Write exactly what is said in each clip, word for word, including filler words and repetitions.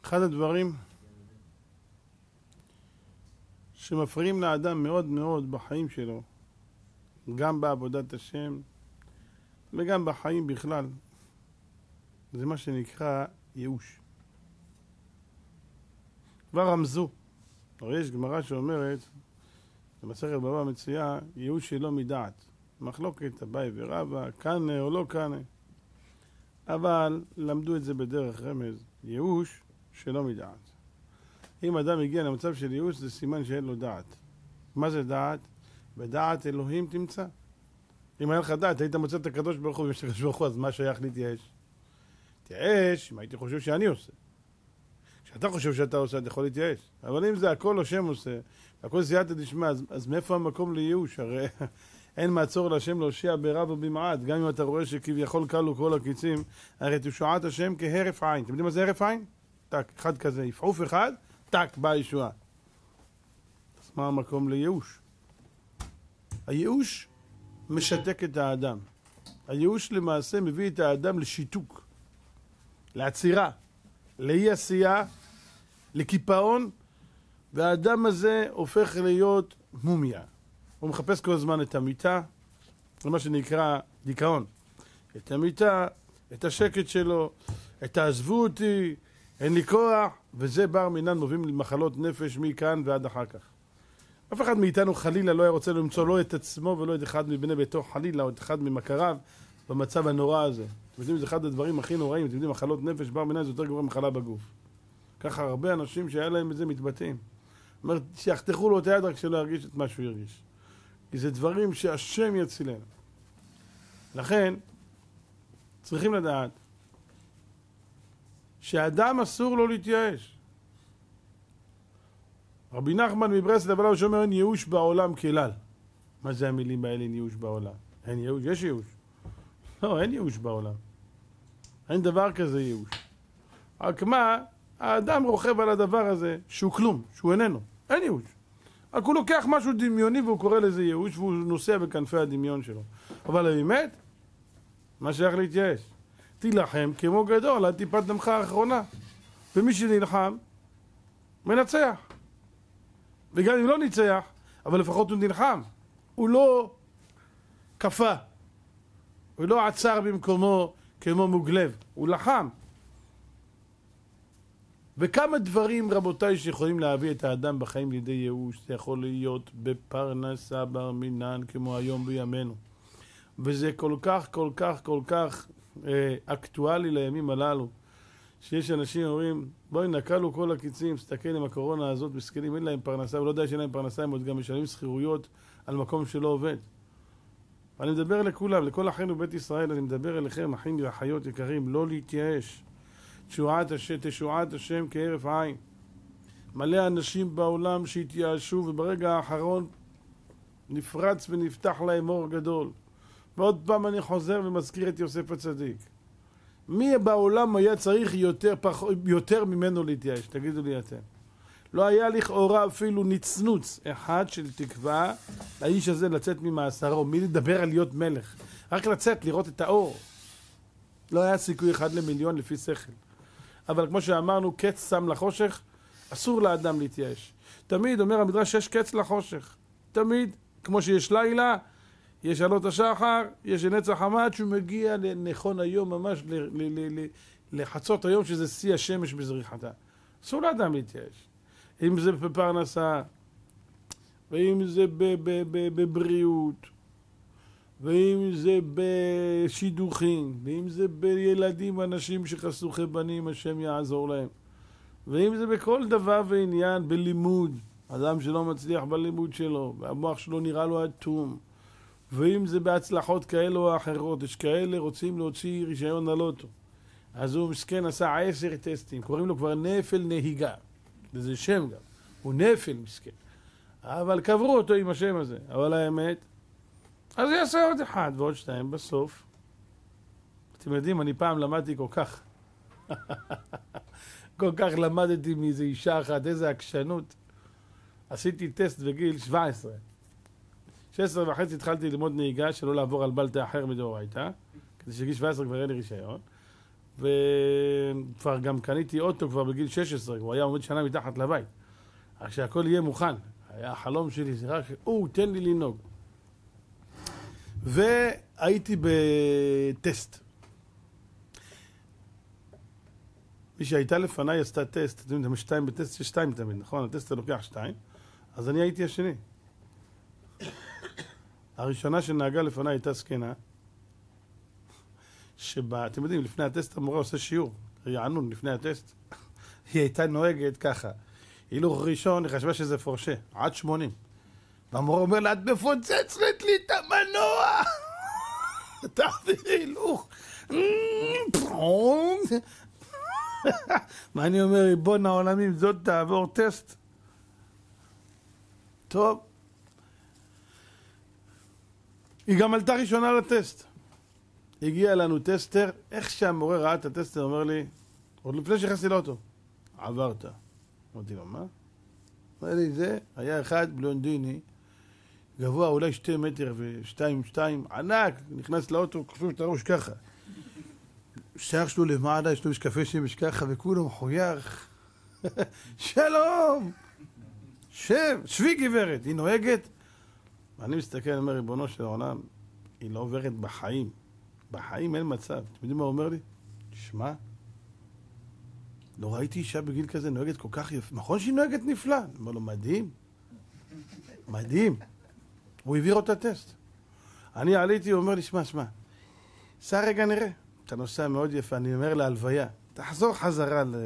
אחד הדברים שמפריעים לאדם מאוד מאוד בחיים שלו, גם בעבודת השם וגם בחיים בכלל, זה מה שנקרא ייאוש. כבר רמזו, הרי יש גמרא שאומרת, במסכת בבא מציעה, ייאוש שלא מדעת. מחלוקת אביי ורבא, קנה או לא קנה. אבל למדו את זה בדרך רמז, ייאוש שלא מדעת. אם אדם הגיע למצב של ייאוש, זה סימן שאין לו דעת. מה זה דעת? בדעת אלוהים תמצא. אם היה לך דעת, היית מוצא את הקדוש ברוך הוא, אם יש לך ברוך הוא, אז מה שייך להתייאש? תייאש, אם הייתי חושב שאני עושה. כשאתה חושב שאתה עושה, אתה יכול להתייאש. אבל אם זה הכל השם עושה, הכל סייעתא דשמיא, אז, אז מאיפה המקום לייאוש? הרי אין מעצור להשם להושיע ברב ובמעט. גם אם אתה רואה שכביכול קלו כל הקיצים, הרי תשועת השם כהרף עין. אתם יודעים מה זה הרף עין? טק, אחד כזה, יפעוף אחד, טק, באה ישועה. אז מה המקום לייאוש? הייאוש משתק את האדם. הייאוש למעשה מביא את האדם לשיתוק, לעצירה, לאי עשייה, לקיפאון, והאדם הזה הופך להיות מומיה. הוא מחפש כל הזמן את המיטה, זה מה שנקרא דיכאון. את המיטה, את השקט שלו, את העזבו אותי, אין לי כוח, וזה בר מינן מוביל למחלות נפש מכאן ועד אחר כך. אף אחד מאיתנו חלילה לא היה רוצה למצוא לא את עצמו ולא את אחד מבני ביתו חלילה, או את אחד ממכריו במצב הנורא הזה. אתם יודעים, זה אחד הדברים הכי נוראים, אתם יודעים, מחלות נפש, בר מינן זה יותר גרוע מחלה בגוף. ככה הרבה אנשים שהיה להם את זה מתבטאים. זאת אומרת, שיחתכו לו את היד רק שלא ירגיש את מה שהוא ירגיש. כי זה דברים שהשם יצילנו. לכן, צריכים לדעת שהאדם אסור לו להתייאש. רבי נחמן מברסלב עליו שאומר, אין ייאוש בעולם כלל. מה זה המילים האלה, אין ייאוש בעולם? אין ייאוש, יש ייאוש. לא, אין ייאוש בעולם. אין דבר כזה ייאוש. רק מה, האדם רוכב על הדבר הזה שהוא כלום, שהוא איננו. אין ייאוש. רק הוא לוקח משהו דמיוני והוא קורא לזה ייאוש והוא נוסע בכנפי הדמיון שלו. אבל באמת, מה שייך להתייאש? תילחם כמו גדול עד טיפת דמך האחרונה. ומי שנלחם, מנצח. וגם אם לא ניצח, אבל לפחות הוא נלחם. הוא לא קפה. הוא לא עצר במקומו כמו מוגלב. הוא לחם. וכמה דברים, רבותיי, שיכולים להביא את האדם בחיים לידי ייאוש. זה יכול להיות בפרנסה בר מינן כמו היום בימינו. וזה כל כך, כל כך, כל כך אה, אקטואלי לימים הללו. שיש אנשים אומרים, בואי נקלו כל הקיצים, סתכל עם הקורונה הזאת, מסכנים, אין להם פרנסה, ולא יודע שאין להם פרנסה, הם עוד גם משלמים שכירויות על מקום שלא עובד. אני מדבר לכולם, לכל אחינו בית ישראל, אני מדבר אליכם, אחים ואחיות יקרים, לא להתייאש. תשועת השם, תשועת השם כהרף עין. מלא אנשים בעולם שהתייאשו, וברגע האחרון נפרץ ונפתח להם אור גדול. ועוד פעם אני חוזר ומזכיר את יוסף הצדיק. מי בעולם היה צריך יותר, פח, יותר ממנו להתייאש? תגידו לי אתם. לא היה לכאורה אפילו נצנוץ אחד של תקווה לאיש הזה לצאת ממאסרו. מי לדבר על להיות מלך? רק לצאת, לראות את האור. לא היה סיכוי אחד למיליון לפי שכל. אבל כמו שאמרנו, קץ שם לחושך, אסור לאדם להתייאש. תמיד אומר המדרש שיש קץ לחושך. תמיד, כמו שיש לילה, יש עלות השחר, יש נצח עמד, שהוא מגיע לנכון היום ממש ל- ל- ל- לחצות היום, שזה שיא השמש בזריחתה. אסור לאדם להתייאש. אם זה בפרנסה, ואם זה בבריאות, ואם זה בשידוכים, ואם זה בילדים, אנשים שחסוכי בנים, השם יעזור להם. ואם זה בכל דבר ועניין, בלימוד, אדם שלא מצליח בלימוד שלו, והמוח שלו נראה לו אטום. ואם זה בהצלחות כאלה או אחרות, יש כאלה רוצים להוציא רישיון ללוטו. אז הוא מסכן עשה עשר טסטים, קוראים לו כבר נפל נהיגה. וזה שם גם, הוא נפל מסכן. אבל קברו אותו עם השם הזה. אבל האמת, אז יעשה עוד אחד ועוד שתיים בסוף. אתם יודעים, אני פעם למדתי כל כך, כל כך למדתי מאיזו אישה אחת, איזו עקשנות. עשיתי טסט בגיל שבע עשרה. שש עשרה וחצי התחלתי ללמוד נהיגה, שלא לעבור על בלטה אחר מדאורייתא, כדי שגיל שבע עשרה כבר יהיה לי רישיון. וכבר גם קניתי אוטו כבר בגיל שש עשרה, הוא היה עומד שנה מתחת לבית. רק שהכל יהיה מוכן. היה החלום שלי, זה רק, או, תן לי לנהוג. והייתי בטסט. מי שהייתה לפניי עשתה טסט, אתם יודעים, שתיים בטסט, יש שתיים תמיד, נכון? הטסט לוקח שתיים, אז אני הייתי השני. הראשונה שנהגה לפניי הייתה סקנה, שבה, אתם יודעים, לפני הטסט המורה עושה שיעור, רענון לפני הטסט, היא הייתה נוהגת ככה. הילוך ראשון, היא חשבה שזה פורשה, עד שמונים. והמורה אומר לה, את מפוצצת לי את המנוע! תעבירי הילוך. מה אני אומר, ריבון העולמים, זאת תעבור טסט. טוב. היא גם עלתה ראשונה לטסט. הגיע לנו טסטר, איך שהמורה ראה את הטסטר, אומר לי, עוד לפני שחסתי לאוטו, עברת. אמרתי לו, מה? אמר לי, זה היה אחד בלונדיני, גבוה אולי שתי מטר ושתיים שתיים, ענק, נכנס לאוטו, כופים את הראש ככה. שיח שלו למעלה, יש לו משקפי שמש ככה, וכולו מחוייך. שלום! שב, שבי גברת, היא נוהגת. ואני מסתכל, אני אומר, ריבונו של העולם, היא לא עוברת בחיים. בחיים אין מצב. אתם יודעים מה הוא אומר לי? תשמע, לא ראיתי אישה בגיל כזה נוהגת כל כך יפה. נכון שהיא נוהגת נפלא. אני אומר לו, מדהים. מדהים. הוא העביר אותה טסט. אני עליתי, הוא אומר לי, שמע, שמע, סע רגע נראה. אתה נוסע מאוד יפה, אני אומר להלוויה. תחזור חזרה ל...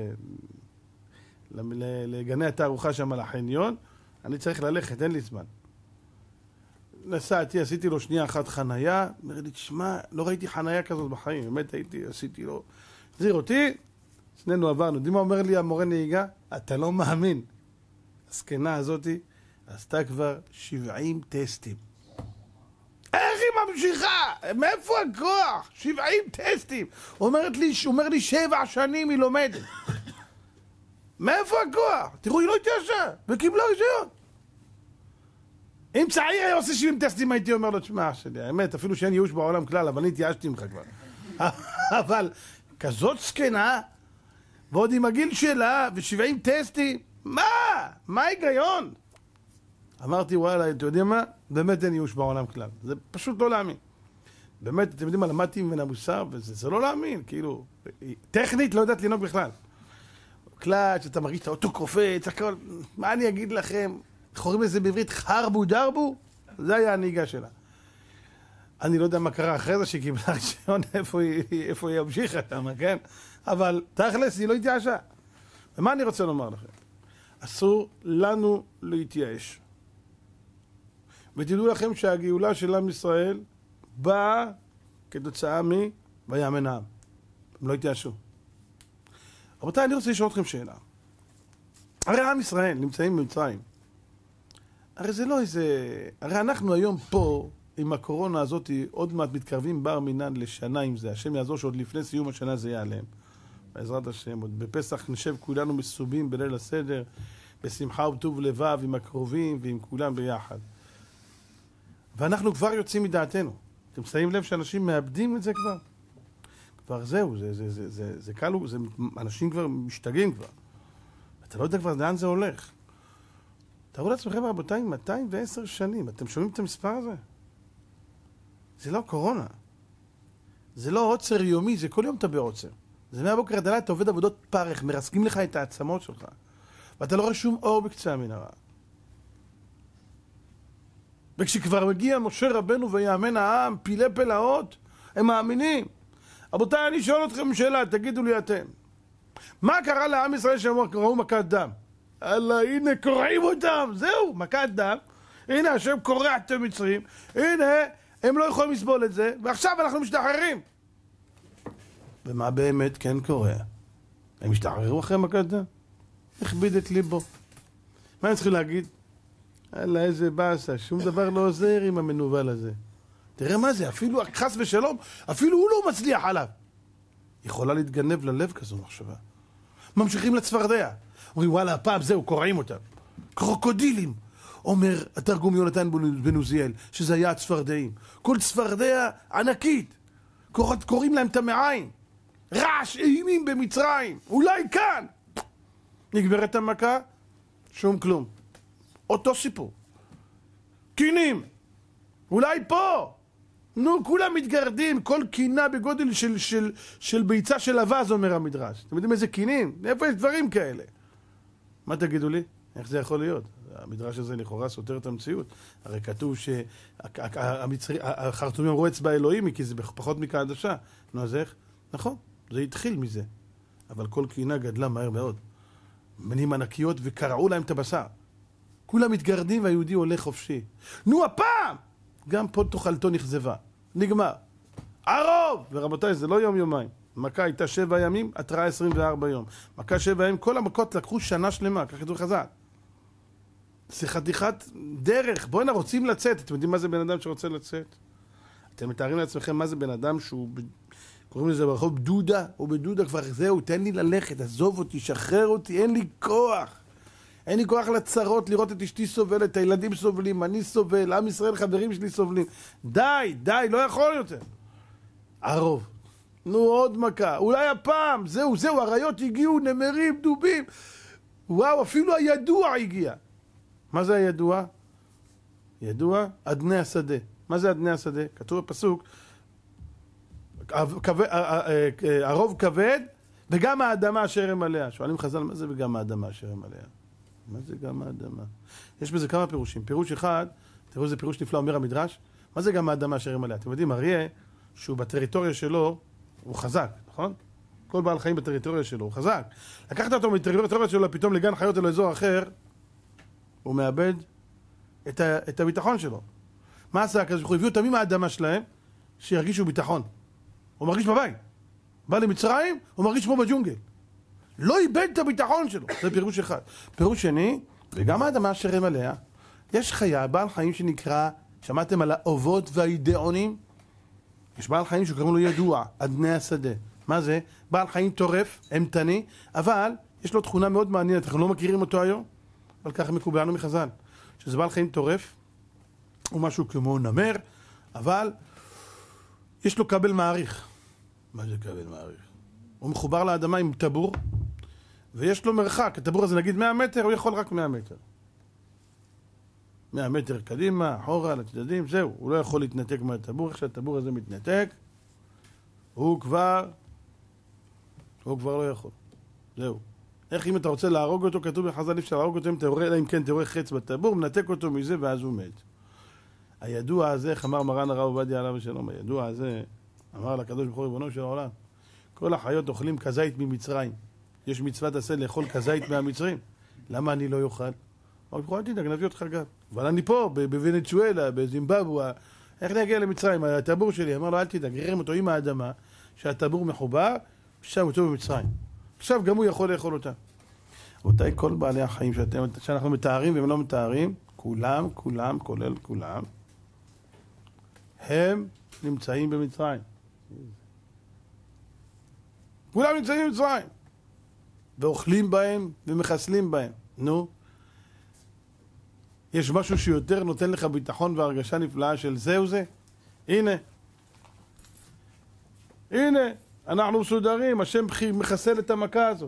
לגני התערוכה שם על החניון, אני צריך ללכת, אין לי זמן. נסעתי, עשיתי לו שנייה אחת חנייה, אומר לי, תשמע, לא ראיתי חנייה כזאת בחיים, באמת הייתי, עשיתי לו, זיר אותי, שנינו עברנו. יודעים מה אומר לי המורה נהיגה? אתה לא מאמין. הסקנה הזאת עשתה כבר שבעים טסטים. איך היא ממשיכה? מאיפה הכוח? שבעים טסטים. אומרת לי, אומר לי, שבע שנים היא לומדת. מאיפה הכוח? תראו, היא לא התייאשה, וקיבלה רישיון. אם צעיר היה עושה שבעים טסטים, הייתי אומר לו, תשמע שלי, האמת, אפילו שאין ייאוש בעולם כלל, אבל אני התייאשתי ממך כבר. אבל כזאת סקנה, ועוד עם הגיל שלה, ו-שבעים טסטים, מה? מה ההיגיון? אמרתי, וואלה, אתם יודעים מה? באמת אין ייאוש בעולם כלל. זה פשוט לא להאמין. באמת, אתם יודעים מה, למדתי ממנה המוסר, וזה זה לא להאמין, כאילו, טכנית לא יודעת לנהוג בכלל. קלאץ', אתה מרגיש את האוטו קופץ, הכל, מה אני אגיד לכם? קוראים לזה בעברית חרבו דרבו? זה היה הנהיגה שלה. אני לא יודע מה קרה אחרי זה שקיבלה רישיון, איפה היא, איפה היא המשיכה שם, כן? אבל תכלס, היא לא התייאשה. ומה אני רוצה לומר לכם? אסור לנו להתייאש. ותדעו לכם שהגאולה של עם ישראל באה כתוצאה מ... ויאמן העם. הם לא התייאשו. רבותיי, אני רוצה לשאול אתכם שאלה. הרי עם ישראל נמצאים במצרים. הרי זה לא איזה... הרי אנחנו היום פה, עם הקורונה הזאת, עוד מעט מתקרבים בר מינן לשנה עם זה. השם יעזור שעוד לפני סיום השנה זה יהיה עליהם. בעזרת השם, עוד בפסח נשב כולנו מסובים בליל הסדר, בשמחה וטוב לבב עם הקרובים ועם כולם ביחד. ואנחנו כבר יוצאים מדעתנו. אתם שמים לב שאנשים מאבדים את זה כבר? כבר זהו, זה, זה, זה, זה, זה קלו, זה, אנשים כבר משתגעים כבר. אתה לא יודע כבר לאן זה הולך. תראו לעצמכם רבותיי, מאתיים ועשר שנים, אתם שומעים את המספר הזה? זה לא קורונה. זה לא עוצר יומי, זה כל יום אתה בעוצר. זה מהבוקר עד הלילה, אתה עובד עבודות פרך, מרסקים לך את העצמות שלך. ואתה לא רואה שום אור בקצה המנהרה. וכשכבר מגיע משה רבנו ויאמן העם, פילי פלאות, הם מאמינים. רבותיי, אני שואל אתכם שאלה, תגידו לי אתם. מה קרה לעם ישראל שאמרו, קראו מכת דם? אללה, הנה, קורעים אותם, זהו, מכת דם. הנה, השם קורע את המצרים. הנה, הם לא יכולים לסבול את זה, ועכשיו אנחנו משתחררים. ומה באמת כן קורה? הם משתחררו אחרי מכת דם? הכביד את ליבו. מה הם צריכים להגיד? אללה, איזה באסה, שום דבר לא עוזר עם המנוול הזה. תראה מה זה, אפילו חס ושלום, אפילו הוא לא מצליח עליו. יכולה להתגנב ללב כזו מחשבה. ממשיכים לצפרדע. אומרים, וואלה, הפעם זהו, קוראים אותם. קרוקודילים. אומר התרגום יונתן בן עוזיאל, שזה היה הצפרדעים. כל צפרדע ענקית. קוראים להם את המעיים. רעש אימים במצרים, אולי כאן. נגמרת המכה, שום כלום. אותו סיפור. קינים, אולי פה. נו, כולם מתגרדים, כל קינה בגודל של, של, של ביצה של אבז, אומר המדרש. אתם יודעים איזה קינים? איפה יש דברים כאלה? מה תגידו לי? איך זה יכול להיות? המדרש הזה לכאורה סותר את המציאות. הרי כתוב שהחרטומים אמרו אצבע אלוהים, כי זה פחות מקדשה. נו, אז איך? נכון, זה התחיל מזה. אבל כל קינה גדלה מהר מאוד. מנים ענקיות וקרעו להם את הבשר. כולם מתגרדים והיהודי הולך חופשי. נו, הפעם! גם פה תאכלתו נכזבה. נגמר. ערוב! ורבותיי, זה לא יום יומיים. מכה הייתה שבע ימים, התראה עשרים וארבע יום. מכה שבע ימים, כל המכות לקחו שנה שלמה, כך כתוב חז"ל. זה חתיכת דרך. בואו הנה, רוצים לצאת. אתם יודעים מה זה בן אדם שרוצה לצאת? אתם מתארים לעצמכם מה זה בן אדם שהוא, קוראים לזה ברחוב בדודה, או בדודה כבר זהו, תן לי ללכת, עזוב אותי, שחרר אותי, אין לי כוח. אין לי כוח לצרות, לראות את אשתי סובלת, הילדים סובלים, אני סובל, עם ישראל, חברים שלי סובלים. די, די, לא יכול יותר. ערוב. נו, עוד מכה. אולי הפעם, זהו, זהו, הריות הגיעו, נמרים, דובים. וואו, אפילו הידוע הגיע. מה זה הידוע? ידוע, אדני השדה. מה זה אדני השדה? כתוב בפסוק, הרוב כבד, וגם האדמה אשר הם עליה. שואלים חז"ל, מה זה וגם האדמה אשר הם עליה? מה זה גם האדמה? יש בזה כמה פירושים. פירוש אחד, תראו איזה פירוש נפלא אומר המדרש, מה זה גם האדמה אשר הם עליה? אתם יודעים, אריה, שהוא בטריטוריה שלו, הוא חזק, נכון? כל בעל חיים בטריטוריה שלו, הוא חזק. לקחת אותו מטריטוריה שלו פתאום לגן חיות או לאזור אחר, הוא מאבד את, ה, את הביטחון שלו. מה עשה הקדוש ברוך הוא? הביאו אותם עם האדמה שלהם, שירגישו ביטחון. הוא מרגיש בבית. בא למצרים, הוא מרגיש כמו בג'ונגל. לא איבד את הביטחון שלו. זה פירוש אחד. פירוש שני, וגם האדמה אשר הם עליה, יש חיה, בעל חיים שנקרא, שמעתם על האובות והאידאונים? יש בעל חיים שקוראים לו ידוע, אדני השדה. מה זה? בעל חיים טורף, אמתני, אבל יש לו תכונה מאוד מעניינת, אנחנו לא מכירים אותו היום, אבל ככה מקובלנו מחז"ל. שזה בעל חיים טורף, הוא משהו כמו נמר, אבל יש לו כבל מעריך. מה זה כבל מעריך? הוא מחובר לאדמה עם טבור, ויש לו מרחק, הטבור הזה נגיד מאה מטר, הוא יכול רק מאה מטר. מאה מטר קדימה, אחורה, לצדדים, זהו, הוא לא יכול להתנתק מהטבור, איך שהטבור הזה מתנתק, הוא כבר, הוא כבר לא יכול. זהו. איך אם אתה רוצה להרוג אותו, כתוב בחז"ל, אפשר להרוג אותו, אם אתה רואה, אם כן אתה רואה חץ בטבור, מנתק אותו מזה ואז הוא מת. הידוע הזה, איך אמר מרן הרב עובדיה עליו השלום, הידוע הזה, אמר לקדוש ברוך הוא ריבונו של העולם, כל החיות אוכלים כזית ממצרים. יש מצוות עשה לאכול כזית מהמצרים. למה אני לא יאכל? אמר, אל תדאג, נביא אותך גם. אבל אני פה, בוונצואלה, בזימבבואה, איך נגיע למצרים? הטבור שלי, אמר לו, אל תדאג, גרם אותו עם האדמה, שהטבור מחובר, שם אותו במצרים. עכשיו גם הוא יכול לאכול אותה. רבותיי, כל בעלי החיים שאתם, שאנחנו מתארים והם לא מתארים, כולם, כולם, כולל כולם, הם נמצאים במצרים. כולם נמצאים במצרים. ואוכלים בהם ומחסלים בהם. נו, יש משהו שיותר נותן לך ביטחון והרגשה נפלאה של זהו זה? הנה. הנה, אנחנו מסודרים, השם מחסל את המכה הזאת.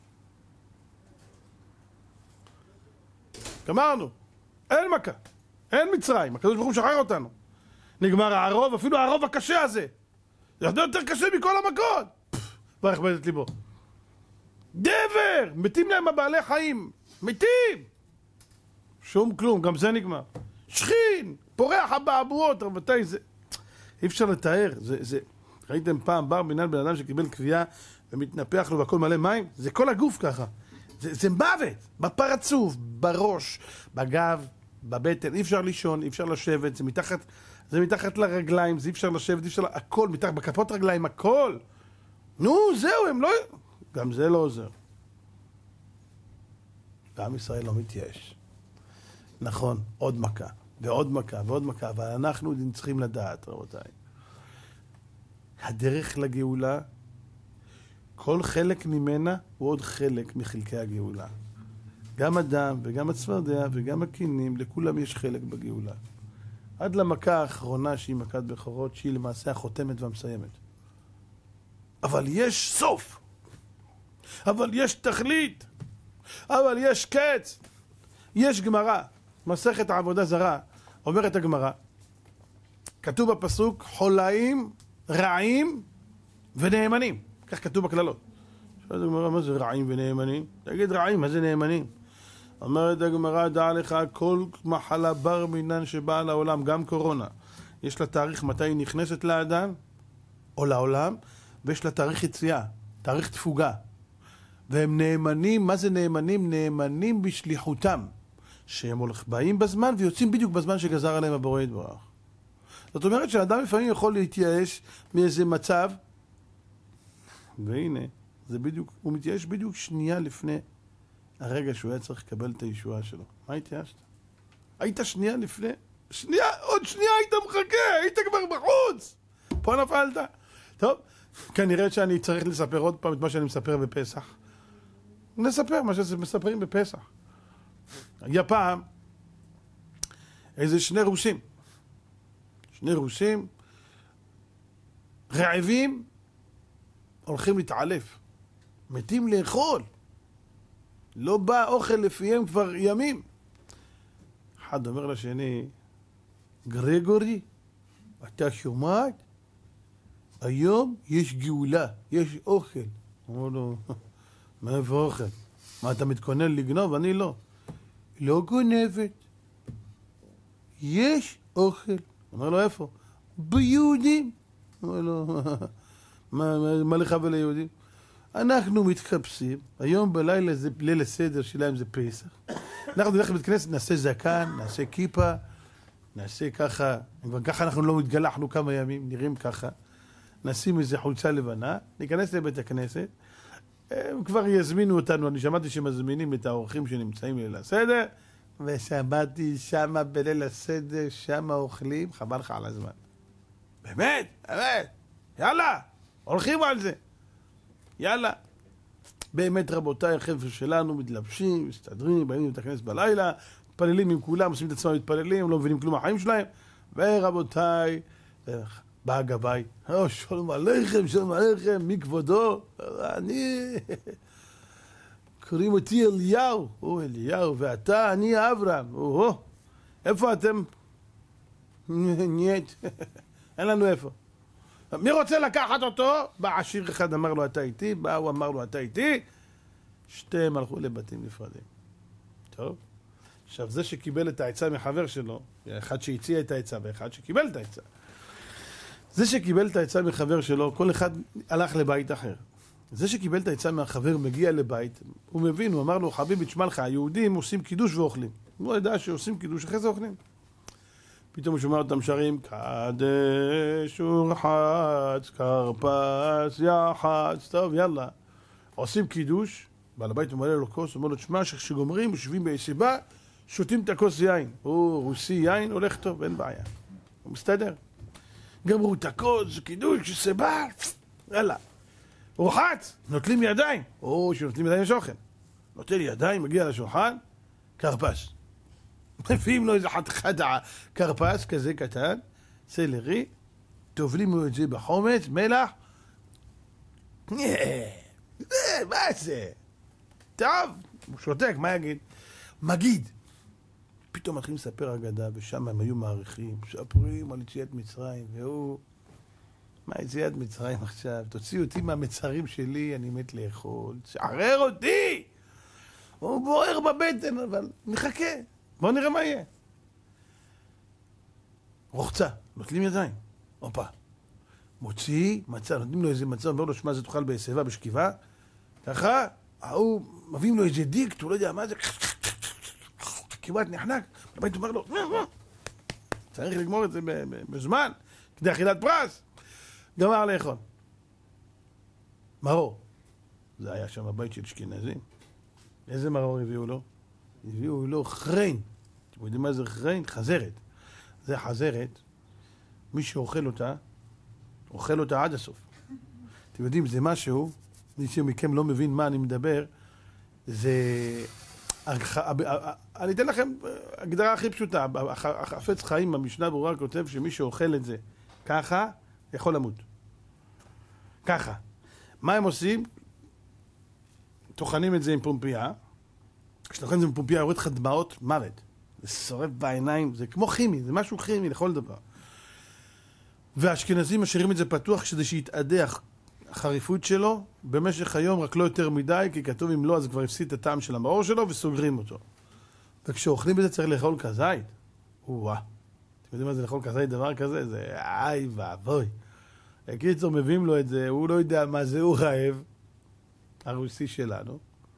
גמרנו. אין מכה. אין מצרים. הקדוש ברוך הוא שחרר אותנו. נגמר הערוב, אפילו הערוב הקשה הזה. זה יותר קשה מכל המכות. ברך בית ליבו. דבר! מתים להם הבעלי חיים. מתים! שום כלום, גם זה נגמר. שכין! פורח הבעבועות, רבותיי, זה... אי אפשר לתאר. זה, זה... ראיתם פעם בר בינן בן אדם שקיבל קביעה ומתנפח לו והכל מלא מים? זה כל הגוף ככה. זה, זה מוות. בפרצוף, בראש, בגב, בבטן. אי אפשר לישון, אי אפשר לשבת. זה מתחת, זה מתחת לרגליים, זה אי אפשר לשבת, אי אפשר... הכל, מתחת, בכפות רגליים, הכל. נו, זהו, הם לא... גם זה לא עוזר. ועם ישראל לא מתייאש. נכון, עוד מכה, ועוד מכה, ועוד מכה, אבל אנחנו צריכים לדעת, רבותיי. הדרך לגאולה, כל חלק ממנה הוא עוד חלק מחלקי הגאולה. גם אדם וגם הצפרדע וגם הקינים, לכולם יש חלק בגאולה. עד למכה האחרונה שהיא מכת בכורות, שהיא למעשה החותמת והמסיימת. אבל יש סוף. אבל יש תכלית. אבל יש קץ. יש גמרא. מסכת העבודה זרה. אומרת הגמרא. כתוב בפסוק חולאים, רעים ונאמנים. כך כתוב בכללות. שואלת הגמרא, מה זה רעים ונאמנים? תגיד רעים, מה זה נאמנים? אומרת הגמרא, דע לך, כל מחלה בר מינן שבאה לעולם, גם קורונה, יש לה תאריך מתי היא נכנסת לאדם או לעולם, ויש לה תאריך יציאה, תאריך תפוגה. והם נאמנים, מה זה נאמנים? נאמנים בשליחותם, שהם הולך, באים בזמן ויוצאים בדיוק בזמן שגזר עליהם הבורא יתברך. זאת אומרת שאדם לפעמים יכול להתייאש מאיזה מצב, והנה, זה בדיוק, הוא מתייאש בדיוק שנייה לפני הרגע שהוא היה צריך לקבל את הישועה שלו. מה התייאשת? היית שנייה לפני? שנייה, עוד שנייה היית מחכה, היית כבר בחוץ. פה נפלת. טוב, כנראה שאני צריך לספר עוד פעם את מה שאני מספר בפסח. נספר מה שמספרים בפסח. היה פעם איזה שני רוסים. שני רוסים רעבים הולכים להתעלף. מתים לאכול. לא בא אוכל לפיהם כבר ימים. אחד אומר לשני, גרגורי, אתה שומעת? היום יש גאולה, יש אוכל. אומר לו, מאיפה אוכל? מה, אתה מתכונן לגנוב? אני לא. לא גונבת. יש אוכל. אומר לו, איפה? ביהודים. אומר לו, מה, מה, מה לך וליהודים? אנחנו מתחפשים, היום בלילה זה ליל הסדר שלהם זה פסח. אנחנו נלך לבית כנסת, נעשה זקן, נעשה כיפה, נעשה ככה, ככה אנחנו לא מתגלחנו כמה ימים, נראים ככה. נשים איזה חולצה לבנה, ניכנס לבית הכנסת, הם כבר יזמינו אותנו, אני שמעתי שמזמינים את האורחים שנמצאים בליל הסדר, ושמעתי שמה בליל הסדר, שמה אוכלים, חבל לך על הזמן. באמת, באמת, יאללה, הולכים על זה. יאללה. באמת רבותיי, החבר'ה שלנו מתלבשים, מסתדרים, באים לבית הכנסת בלילה, מתפללים עם כולם, עושים את עצמם מתפללים, לא מבינים כלום מהחיים שלהם, ורבותיי, בא הגבאי, או, שלום עליכם, שלום עליכם, מי כבודו? אני... קוראים אותי אליהו, או אליהו, ואתה, אני אברהם, או, איפה אתם? נייט, אין לנו איפה. מי רוצה לקחת אותו? בא עשיר אחד אמר לו אתה איתי, בא הוא אמר לו אתה איתי, שתיהם הלכו לבתים נפרדים. טוב, עכשיו זה שקיבל את העצה מחבר שלו, אחד שהציע את העצה ואחד שקיבל את העצה, זה שקיבל את העצה מחבר שלו, כל אחד הלך לבית אחר. זה שקיבל את העצה מהחבר מגיע לבית, הוא מבין, הוא אמר לו חביבי תשמע לך, היהודים עושים קידוש ואוכלים. הוא ידע שעושים קידוש אחרי זה אוכלים. פתאום הוא שומע אותם שרים, קדש ורחץ, כרפס יחץ, טוב יאללה. עושים קידוש, בעל הבית הוא מלא לו כוס, הוא אומר לו, תשמע שגומרים, יושבים בישיבה, שותים את הכוס יין. הוא רוסי יין, הולך טוב, אין בעיה. הוא מסתדר. גמרו את הכוס, קידוש, שסיבה, יאללה. הוא רחץ, נוטלים ידיים. או, שנוטלים ידיים יש אוכל. נוטל ידיים, מגיע לשולחן, כרפס. מביאים לו איזה חתיכת כרפס כזה קטן, סלרי, טובלים לו את זה בחומץ, מלח. מה זה? טוב, הוא שותק, מה יגיד? מגיד. פתאום מתחילים לספר אגדה, ושם הם היו מעריכים, מספרים על יציאת מצרים, והוא... מה יציאת מצרים עכשיו? תוציא אותי מהמצרים שלי, אני מת לאכול. שחרר אותי! הוא בוער בבטן, אבל נחכה. בואו נראה מה יהיה. רוחצה, נוטלים ידיים. הופה. מוציא, מצא, נותנים לו איזה מצא, אומר לו, שמה זה תאכל בשיבה, בשכיבה. ככה, הוא מביאים לו איזה דיקט, הוא לא יודע מה זה. כמעט נחנק. הבית אומר לו, צריך לגמור את זה בזמן, כדי אכילת פרס. גמר לאכול. מרור. זה היה שם הבית של אשכנזים. איזה מרור הביאו לו? הביאו לו חרין. אתם יודעים מה זה חרין? חזרת. זה חזרת. מי שאוכל אותה, אוכל אותה עד הסוף. אתם יודעים, זה משהו, מי שמכם לא מבין מה אני מדבר, זה... אני אתן לכם הגדרה הכי פשוטה. החפץ חיים במשנה ברורה כותב שמי שאוכל את זה ככה, יכול למות. ככה. מה הם עושים? טוחנים את זה עם פומפייה. כשטוחנים את זה עם פומפייה, יורד לך דמעות מוות. זה שורף בעיניים, זה כמו כימי, זה משהו כימי לכל דבר. והאשכנזים משאירים את זה פתוח כדי שיתאדח החריפות שלו במשך היום, רק לא יותר מדי, כי כתוב אם לא, אז כבר הפסיד את הטעם של המאור שלו וסוגרים אותו. וכשאוכלים את זה צריך לאכול כזית. וואה. אתם יודעים מה זה לאכול כזית דבר כזה? זה איי ואבוי. בקיצור, מביאים לו את זה, הוא לא יודע מה זה, הוא רעב. הרוסי שלנו.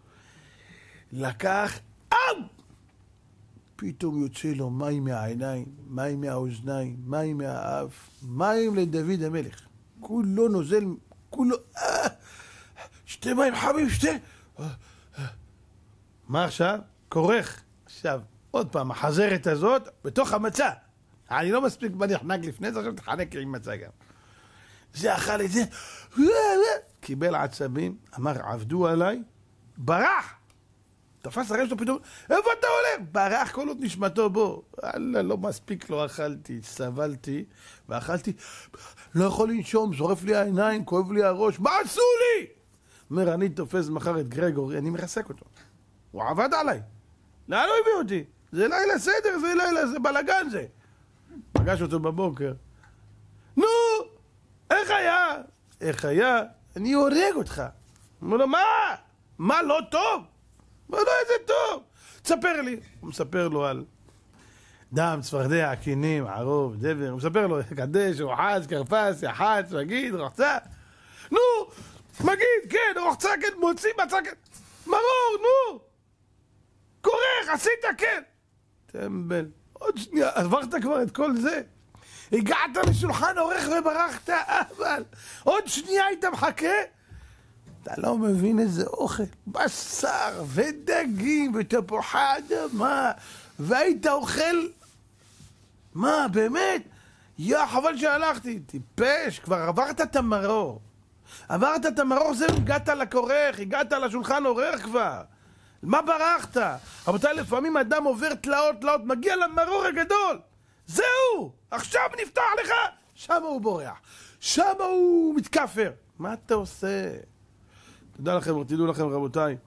לקח, אאו! פתאום יוצא לו מים מהעיניים, מים מהאוזניים, מים מהאף, מים לדוד המלך. כולו נוזל, כולו, אה, שתי מים חמים, שתי. אה, אה. מה עכשיו? כורך. עכשיו, עוד פעם, החזרת הזאת, בתוך המצה. אני לא מספיק בנחנק לפני זה, עכשיו תחנק עם מצה גם. זה אכל את זה, קיבל עצבים, אמר, עבדו עליי, ברח! תפס הראש שלו פתאום, איפה אתה הולך? ברח כל עוד נשמתו בו. אללה, לא מספיק לא אכלתי, סבלתי, ואכלתי, לא יכול לנשום, זורף לי העיניים, כואב לי הראש, מה עשו לי? אומר, אני תופס מחר את גרגורי, אני מחסק אותו. הוא עבד עליי. לאן הוא הביא אותי? זה לילה סדר, זה לילה, זה בלגן זה. פגש אותו בבוקר. נו, איך היה? איך היה? אני הורג אותך. אומר לו, מה? מה לא טוב? מה לא איזה טוב? תספר לי. הוא מספר לו על דם, צפרדע, קינים, ערוב, דבר. הוא מספר לו, קדש, רוחץ, קרפס, יחץ, מגיד, רוחצה. נו, מגיד, כן, רוחצה, כן, מוציא, מצא, כן. מרור, נו. כורך, עשית, כן. טמבל. עוד שנייה, עברת כבר את כל זה. הגעת לשולחן עורך וברחת, אבל עוד שנייה היית מחכה. אתה לא מבין איזה אוכל, בשר ודגים ותפוחי אדמה, והיית אוכל, מה באמת? יא, חבל שהלכתי, טיפש, כבר עברת את המרור. עברת את המרור, זהו, הגעת לכורך, הגעת לשולחן עורך כבר. מה ברחת? רבותיי, לפעמים אדם עובר תלאות, תלאות, מגיע למרור הגדול. זהו, עכשיו נפתח לך, שם הוא בורח, שם הוא מתכפר. מה אתה עושה? תדע לכם, תדעו לכם רבותיי,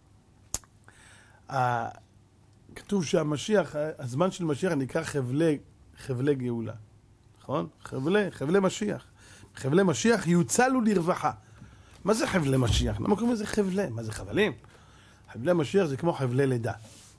כתוב שהמשיח, הזמן של משיח נקרא חבלי, חבלי גאולה, נכון? חבלי, חבלי משיח. חבלי משיח יוצלו לרווחה. מה זה חבלי משיח? למה קוראים לזה חבלי? מה זה חבלים? חבלי משיח זה כמו חבלי לידה.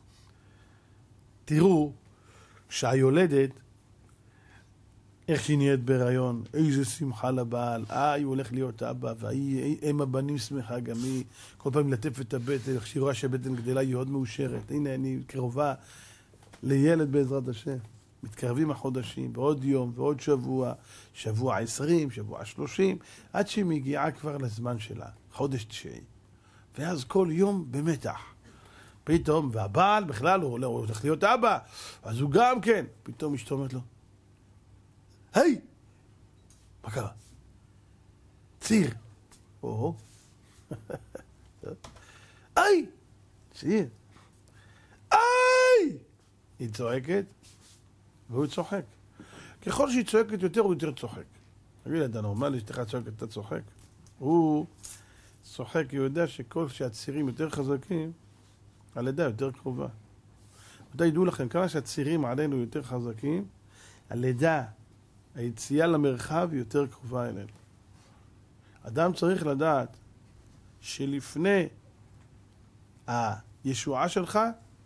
תראו שהיולדת, איך שהיא נהיית בהיריון, איזה שמחה לבעל, אה, היא הולך להיות אבא, והיא, אם הבנים שמחה גם היא, כל פעם לטף את הבטן, איך שהיא רואה שהבטן גדלה, היא עוד מאושרת. הנה, אני קרובה לילד בעזרת השם. מתקרבים החודשים, ועוד יום, ועוד שבוע, שבוע עשרים, שבוע שלושים, עד שהיא מגיעה כבר לזמן שלה, חודש תשעי. ואז כל יום במתח. פתאום, והבעל בכלל הוא הולך להיות אבא, אז הוא גם כן. פתאום אשתו אומרת לו, היי! מה קרה? ציר. או. היי! ציר. היי! היא צועקת, והוא צוחק. ככל שהיא צועקת יותר, הוא יותר צוחק. תגיד, אתה נורמלי, אשתך צועקת, אתה צוחק? הוא צוחק, הוא יודע שכל שהצירים יותר חזקים, הלידה יותר קרובה. ואתה ידעו לכם, כמה שהצירים עלינו יותר חזקים, הלידה, היציאה למרחב היא יותר קרובה אלינו. אדם צריך לדעת שלפני הישועה שלך,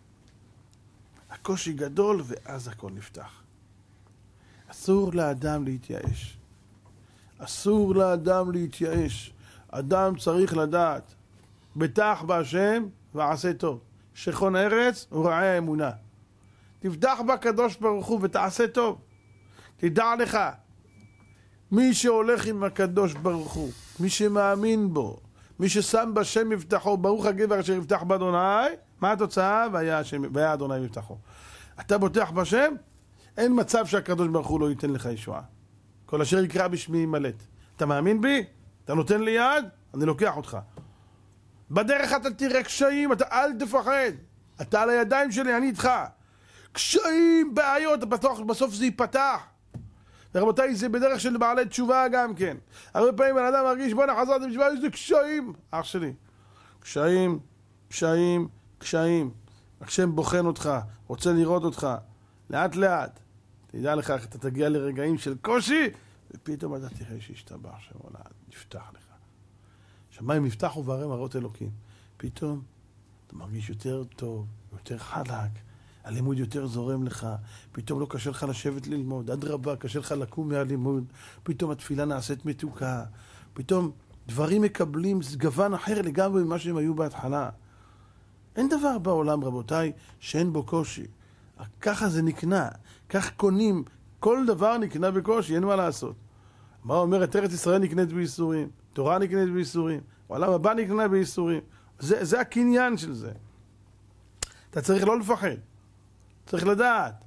הקושי גדול ואז הכל נפתח. אסור לאדם להתייאש. אסור לאדם להתייאש. אדם צריך לדעת, בטח בהשם ועשה טוב. שכון ארץ ורעי האמונה. תפתח בקדוש ברוך הוא ותעשה טוב. תדע לך, מי שהולך עם הקדוש ברוך הוא, מי שמאמין בו, מי ששם בשם מבטחו, ברוך הגבר אשר יבטח באדוני, מה התוצאה? והיה, השם, והיה אדוני מבטחו. אתה בוטח בשם, אין מצב שהקדוש ברוך הוא לא ייתן לך ישועה. כל אשר יקרא בשמי ימלט. אתה מאמין בי? אתה נותן לי יד? אני לוקח אותך. בדרך אתה תראה קשיים, אתה אל תפחד. אתה על הידיים שלי, אני איתך. קשיים, בעיות, בסוף, בסוף זה ייפתח. ורבותיי, זה בדרך של בעלי תשובה גם כן. הרבה פעמים בן אדם מרגיש, בוא נחזרתי בתשובה, איזה קשיים. אח שלי, קשיים, קשיים, קשיים. השם בוחן אותך, רוצה לראות אותך, לאט לאט. תדע לך, אתה תגיע לרגעים של קושי, ופתאום אתה תראה שישתבח שם עולה, נפתח לך. שמיים נפתחו והרי מראות אלוקים. פתאום אתה מרגיש יותר טוב, יותר חלק, הלימוד יותר זורם לך, פתאום לא קשה לך לשבת ללמוד, אדרבה, קשה לך לקום מהלימוד, פתאום התפילה נעשית מתוקה, פתאום דברים מקבלים גוון אחר לגמרי ממה שהם היו בהתחלה. אין דבר בעולם, רבותיי, שאין בו קושי. ככה זה נקנה, כך קונים, כל דבר נקנה בקושי, אין מה לעשות. מה אומרת, ארץ ישראל נקנית בייסורים, תורה נקנית בייסורים, העולם הבא נקנה בייסורים. זה, זה הקניין של זה. אתה צריך לא לפחד, צריך לדעת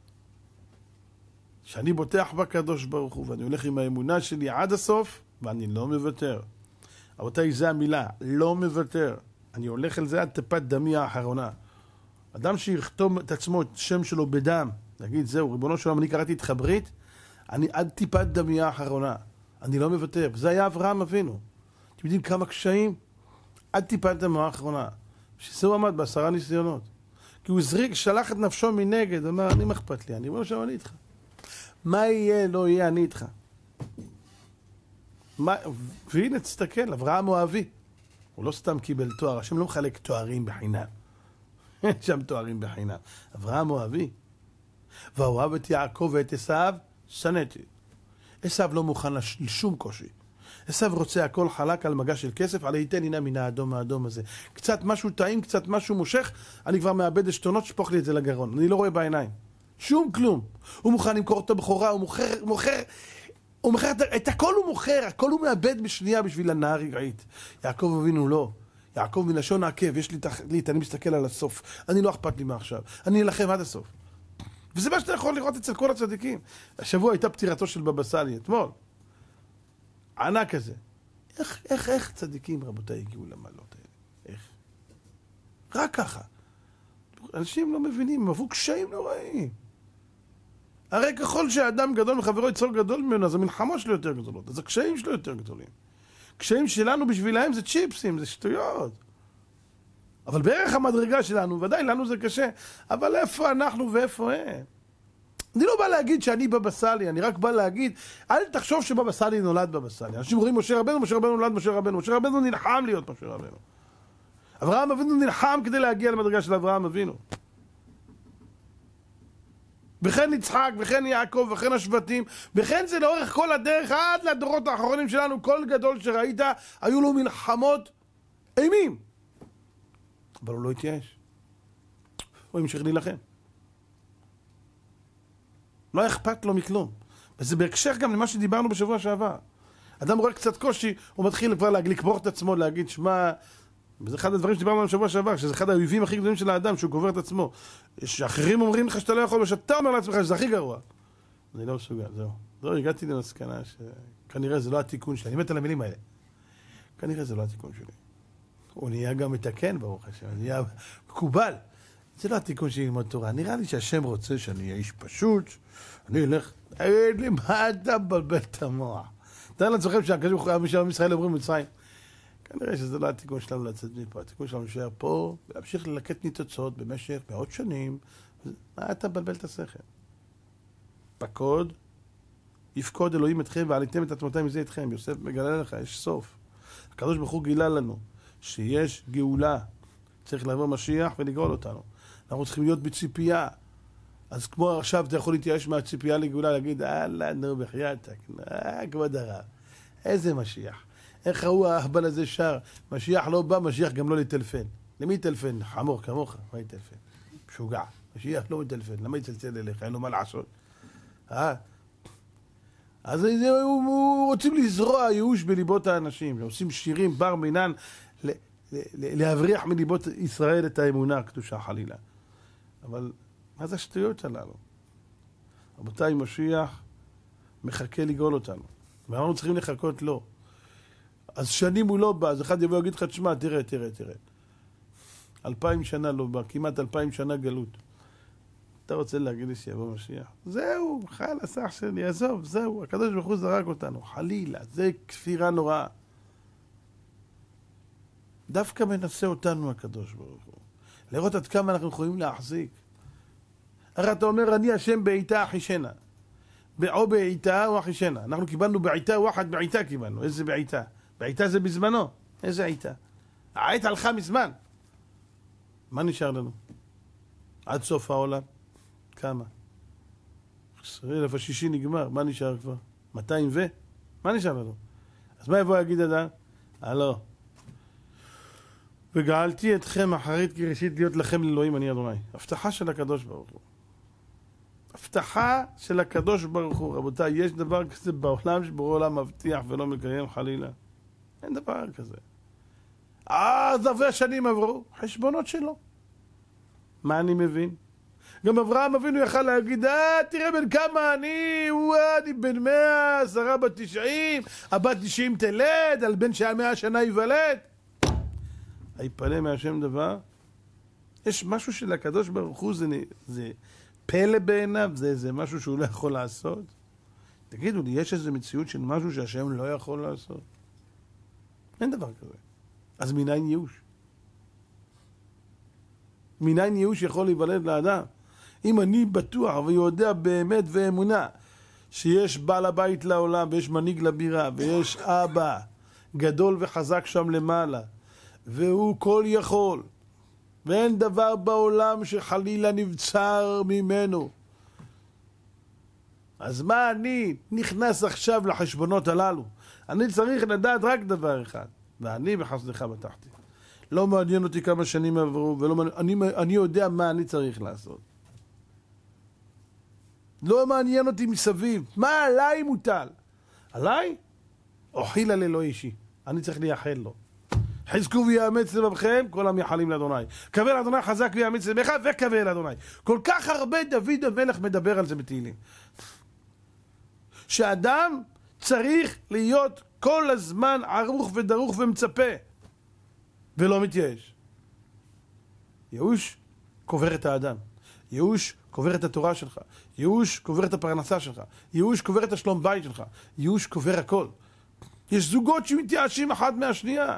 שאני בוטח בקדוש ברוך הוא ואני הולך עם האמונה שלי עד הסוף ואני לא מוותר. רבותיי, זה המילה, לא מוותר. אני הולך על זה עד טיפת דמי האחרונה. אדם שיכתום את עצמו, את שם שלו בדם, נגיד זהו, ריבונו שלום, אני קראתי איתך ברית, אני עד טיפת דמי האחרונה. אני לא מוותר. זה היה אברהם אבינו. אתם יודעים כמה קשיים? עד טיפת דמי האחרונה. שזה הוא עמד בעשרה ניסיונות. כי הוא זריק, שלח את נפשו מנגד, הוא אמר, אני מחפת לי, אני אומר שם, אני איתך. מה יהיה, לא יהיה, אני איתך. מה... והנה, תסתכל, אברהם הוא אבי. הוא לא סתם קיבל תואר, השם לא מחלק תוארים בחינם. אין שם תוארים בחינם. אברהם הוא אבי. ואוהב את יעקב ואת עשיו, שנאתי. עשיו לא מוכן לשום קושי. עשיו רוצה הכל חלק על מגע של כסף, על היתן הנה מן האדום האדום הזה. קצת משהו טעים, קצת משהו מושך, אני כבר מאבד השתונות, שפוך לי את זה לגרון. אני לא רואה בעיניים. שום כלום. הוא מוכן למכור את הבכורה, הוא מוכר, מוכר, הוא מוכר את, את הכל הוא מוכר, הכל הוא מאבד בשנייה בשביל הנאה רגעית. יעקב אבינו לא. יעקב מלשון העקב, יש לי תכלית, אני מסתכל על הסוף. אני לא אכפת לי מעכשיו. אני אלחם עד הסוף. וזה מה שאתה יכול לראות אצל כל הצדיקים. השבוע הייתה פטירתו של בבא סאלי, אתמול. ענק כזה. איך, איך, איך צדיקים, רבותיי, הגיעו למעלות האלה? איך? רק ככה. אנשים לא מבינים, הם עברו קשיים נוראים. הרי ככל שהאדם גדול מחברו יצור גדול ממנו, אז המלחמות שלו יותר גדולות, אז הקשיים שלו יותר גדולים. קשיים שלנו בשבילהם זה צ'יפסים, זה שטויות. אבל בערך המדרגה שלנו, ודאי לנו זה קשה, אבל איפה אנחנו ואיפה הם? אני לא בא להגיד שאני בבא סאלי, אני רק בא להגיד, אל תחשוב שבבא סאלי נולד בבא סאלי. אנשים אומרים משה רבנו, משה רבנו נולד משה רבנו, משה רבנו נלחם להיות משה רבנו. אברהם אבינו נלחם כדי להגיע למדרגה של אברהם אבינו. וכן יצחק, וכן יעקב, וכן השבטים, וכן זה לאורך כל הדרך, עד לדורות האחרונים שלנו, כל גדול שראית, היו לו מלחמות אימים. אבל הוא לא התייאש. הוא המשיך להילחם. לא אכפת לו מכלום. וזה בהקשר גם למה שדיברנו בשבוע שעבר. אדם רואה קצת קושי, הוא מתחיל כבר לקבור את עצמו, להגיד, שמה... וזה אחד הדברים שדיברנו בשבוע שעבר, שזה אחד האויבים הכי גדולים של האדם, שהוא קובר את עצמו. שאחרים אומרים לך שאתה לא יכול, ושאתה אומר לעצמך שזה הכי גרוע. אני לא מסוגל, זהו. זהו, הגעתי למסקנה שכנראה זה לא התיקון שלי. אני מת על המילים האלה. כנראה זה לא התיקון שלי. הוא נהיה גם מתקן, ברוך השם, הוא נהיה מקובל. זה לא התיקון שלי ללמוד תורה. נראה לי שהשם רוצה שאני אהיה איש פשוט, אני אלך, תגיד לי, מה אתה מבלבל את המוח? תאר לעצמכם שהקדוש ישראל אומרים מצרים. כנראה שזה לא התיקון שלנו לצאת מפה. התיקון שלנו להישאר פה, ולהמשיך ללקט ניצוצות במשך מאות שנים. מה אתה מבלבל את השכל? פקוד, יפקוד אלוהים אתכם, ועליתם את עצמותיהם מזה אתכם. יוסף מגלה לך, יש סוף. הקדוש ברוך הוא גילה לנו שיש גאולה. צריך לעבור משיח ולגאול אותנו. אנחנו צריכים להיות בציפייה. אז כמו עכשיו אתה יכול להתייאש מהציפייה לגאולה, להגיד, אללה, נו, בחייתק, אה, כבוד הרב. איזה משיח? איך ראו האהבל הזה שר? משיח לא בא, משיח גם לא לטלפן. למי יטלפן? חמור כמוך, מה יטלפן? משוגע. משיח לא יטלפן, למה יצלצל אליך? אין לו מה לעשות. אה? אז זה, הוא, רוצים לזרוע ייאוש בליבות האנשים. עושים שירים בר מינן ל, ל, ל, להבריח מליבות ישראל את האמונה הקדושה חלילה. אבל מה זה השטויות הללו? רבותיי, משיח מחכה לגאול אותנו. ואנחנו צריכים לחכות לו. אז שנים הוא לא בא, אז אחד יבוא ויגיד לך, תשמע, תראה, תראה, תראה. אלפיים שנה לא בא, כמעט אלפיים שנה גלות. אתה רוצה להגיד לי שיבוא משיח? זהו, חייל הסך שלי, עזוב, זהו, הקדוש ברוך הוא זרק אותנו, חלילה, זה כפירה נוראה. דווקא מנסה אותנו הקדוש ברוך הוא. לראות עד כמה אנחנו יכולים להחזיק. הרי אתה אומר, אני השם בעיתה אחישנה. או בעיתה או אחישנה. אנחנו קיבלנו בעיתה, וואחד בעיתה קיבלנו. איזה בעיתה? בעיתה זה בזמנו. איזה עיתה? העית הלכה מזמן. מה נשאר לנו? עד סוף העולם. כמה? אלף השישי נגמר. מה נשאר כבר? מאתיים ו? מה נשאר לנו? אז מה יבוא להגיד אדם? הלא. וגאלתי אתכם אחרית כראשית להיות לכם לאלוהים אני אדוני. הבטחה של הקדוש ברוך הוא. הבטחה של הקדוש ברוך הוא. רבותיי, יש דבר כזה בעולם שבורא עולם מבטיח ולא מקיים חלילה? אין דבר כזה. אז הרבה שנים עברו, חשבונות שלו. מה אני מבין? גם אברהם אבינו יכל להגיד, אה, תראה בן כמה אני, וואה, אני בן מאה, עשרה בת תשעים, הבת תשעים תלד, על בן שעה מאה שנה יוולד. היפלא מהשם דבר. יש משהו של הקדוש ברוך הוא, זה, זה פלא בעיניו, זה, זה משהו שהוא לא יכול לעשות. תגידו לי, יש איזו מציאות של משהו שהשם לא יכול לעשות? אין דבר כזה. אז מניין ייאוש? מניין ייאוש יכול להיוולד לאדם? אם אני בטוח ויודע באמת ואמונה שיש בעל הבית לעולם ויש מנהיג לבירה ויש אבא גדול וחזק שם למעלה והוא כל יכול ואין דבר בעולם שחלילה נבצר ממנו, אז מה אני נכנס עכשיו לחשבונות הללו? אני צריך לדעת רק דבר אחד, ואני בחסדך בטחתי. לא מעניין אותי כמה שנים עברו, ולא מעניין, אני, אני יודע מה אני צריך לעשות. לא מעניין אותי מסביב. מה עליי מוטל? עליי? אוכילה ללא אישי. אני צריך לייחל לו. חזקו ויאמץ לבבכם, כל המייחלים לאדוני. קווה לאדוני חזק ויאמץ לבבך, וקווה לאדוני. כל כך הרבה דוד המלך מדבר על זה בתהילים. שאדם צריך להיות כל הזמן ערוך ודרוך ומצפה, ולא מתייאש. ייאוש קובר את האדם. ייאוש קובר את התורה שלך. ייאוש קובר את הפרנסה שלך. ייאוש קובר את השלום בית שלך. ייאוש קובר הכל. יש זוגות שמתייאשים אחד מהשנייה.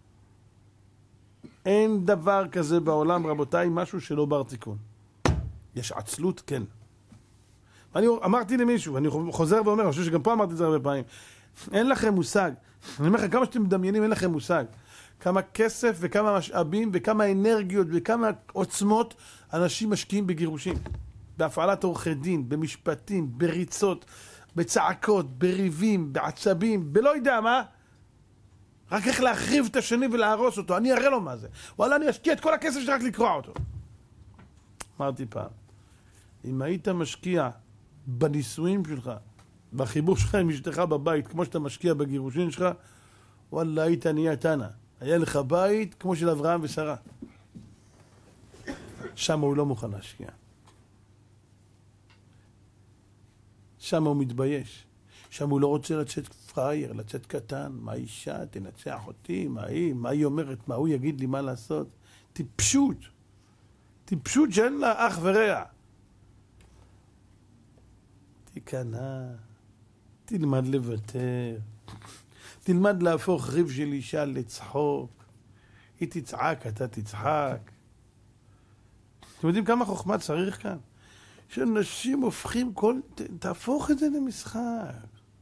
אין דבר כזה בעולם, רבותיי, משהו שלא בר תיקון. יש עצלות, כן. אני אמרתי למישהו, אני חוזר ואומר, אני חושב שגם פה אמרתי את זה הרבה פעמים, אין לכם מושג. אני אומר לכם, כמה שאתם מדמיינים, אין לכם מושג. כמה כסף וכמה משאבים וכמה אנרגיות וכמה עוצמות אנשים משקיעים בגירושים. בהפעלת עורכי דין, במשפטים, בריצות, בצעקות, בריבים, בעצבים, בלא יודע מה. רק איך להחריב את השני ולהרוס אותו. אני אראה לו מה זה. וואלה, אני אשקיע את כל הכסף שלי רק לקרוע אותו. אמרתי פעם, אם היית משקיע בנישואים שלך, בחיבור שלך עם אשתך בבית, כמו שאתה משקיע בגירושין שלך, וואלה, היית נהיה תנא. היה לך בית כמו של אברהם ושרה. שם הוא לא מוכן להשקיע. שם הוא מתבייש. שם הוא לא רוצה לצאת פרייר, לצאת קטן. מה אישה, תנצח אותי, מה היא, מה היא אומרת, מה הוא יגיד לי מה לעשות. טיפשות. טיפשות שאין לה אח ורע. תיכנע, תלמד לוותר. תלמד להפוך ריב של אישה לצחוק. היא תצעק, אתה תצחק. אתם יודעים כמה חוכמה צריך כאן? שאנשים הופכים כל... ת, תהפוך את זה למשחק.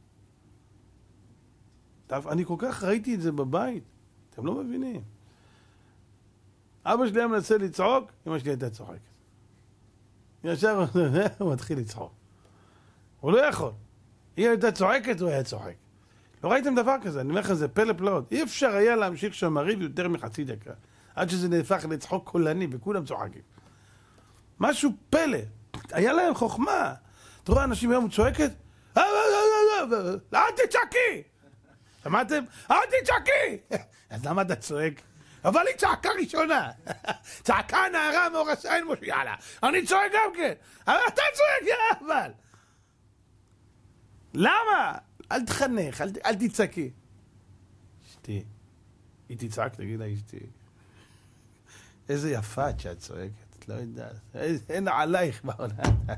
תהפ... אני כל כך ראיתי את זה בבית. אתם לא מבינים. אבא שלי היה מנסה לצעוק, אמא שלי הייתה צוחקת. ישר הוא מתחיל לצחוק. הוא לא יכול. היא הייתה צועקת, הוא היה צוחק. לא ראיתם דבר כזה, אני אומר לך, זה פלא פלאות. אי אפשר היה להמשיך שם הריב יותר מחצי דקה. עד שזה נהפך לצחוק קולני, וכולם צוחקים. משהו פלא. היה להם חוכמה. אתה רואה, אנשים היום צועקת, אל תצעקי! שמעתם? אל תצעקי! אז למה אתה צועק? אבל היא צעקה ראשונה. צעקה נערה מאורס עין מושיעה לה. אני צועק גם כן. אבל אתה צועק, יא אבל. למה? אל תחנך, אל, אל תצעקי. אשתי, היא תצעק, תגיד לה אשתי. איזה יפה את שאת צועקת. לא יודעת, אין עלייך בעולם.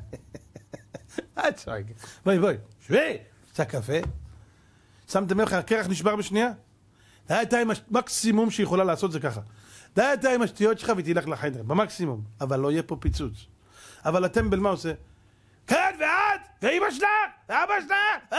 את צועקת. בואי, בואי, שבי, עושה קפה. שמתם לך, הקרח נשבר בשנייה? די אתה עם המקסימום שיכולה לעשות זה ככה. די אתה עם השטויות שלך ותלך לחדר, במקסימום. אבל לא יהיה פה פיצוץ. אבל הטמבל מה עושה? כן, ואת, ואמא שלך, ואבא שלך,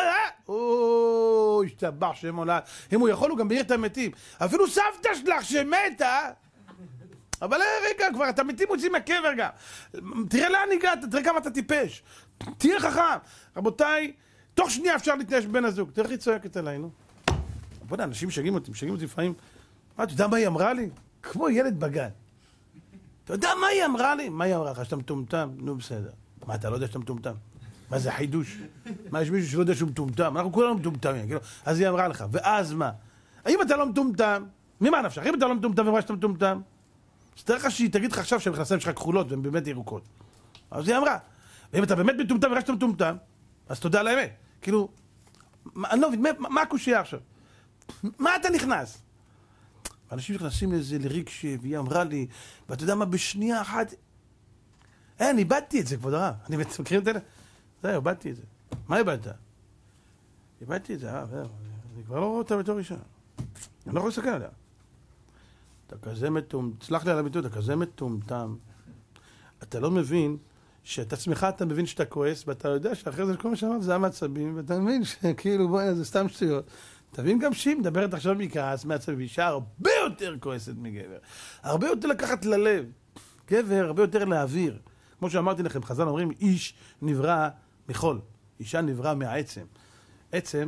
או, השתבח שם עולה. אם הוא יכול, הוא גם בעיר את המתים. אפילו סבתא שלך שמתה, אבל רגע, כבר את המתים מוצאים מהקבר גם. תראה לאן הגעת, תראה כמה אתה טיפש. תהיה חכם. רבותיי, תוך שנייה אפשר להתנהש בן הזוג. תראה איך היא צועקת עלינו. בוא נה, אנשים משגעים אותי, משגעים אותי לפעמים. מה, אתה יודע מה היא אמרה לי? כמו ילד בגן. אתה יודע מה היא אמרה לי? מה היא אמרה לך? שאתה מטומטם? נו בסדר. מה, אתה לא יודע שאתה מטומטם? מה זה חידוש? מה, יש מישהו שלא יודע שהוא מטומטם? אנחנו כולנו מטומטמים, כאילו. אז היא אמרה לך, ואז מה? האם אתה לא מטומטם? ממה נפשך? אם אתה לא מטומטם ואמרה שאתה מטומטם? אז תראה לך שהיא תגיד לך עכשיו שהמכנסיים שלך כחולות והן באמת ירוקות. אז היא אמרה, ואם אתה באמת מטומטם ואמרה שאתה מטומטם, אז תודה על האמת. כאילו, אני לא מבין, מה הקושיה עכשיו? מה אתה נכנס? אנשים נכנסים לזה לרגשי, והיא אמרה לי, ואתה יודע מה, בשנייה אחת, אין, איבדתי את זה, כבוד הרב. אני מכיר את זה? זהו, איבדתי את זה. מה איבדת? איבדתי את זה, אה, אני כבר לא רואה אותה בתור אישה. אני לא יכול לסתכל עליה. אתה כזה מטומטם, תסלח לי על הביטוי, אתה כזה מטומטם. אתה לא מבין שאת עצמך אתה מבין שאתה כועס, ואתה יודע שאחרי זה כל מה שאמרת זה המצבים, ואתה מבין שכאילו בואי, זה סתם שטויות. תבין גם שהיא מדברת עכשיו מכעס, מעצב, אישה הרבה יותר כועסת מגבר. הרבה יותר לקחת ללב. גבר הרבה יותר להעביר. כמו שאמרתי לכם, חז"ל אומרים, איש נברא מחול. אישה נברא מהעצם. עצם,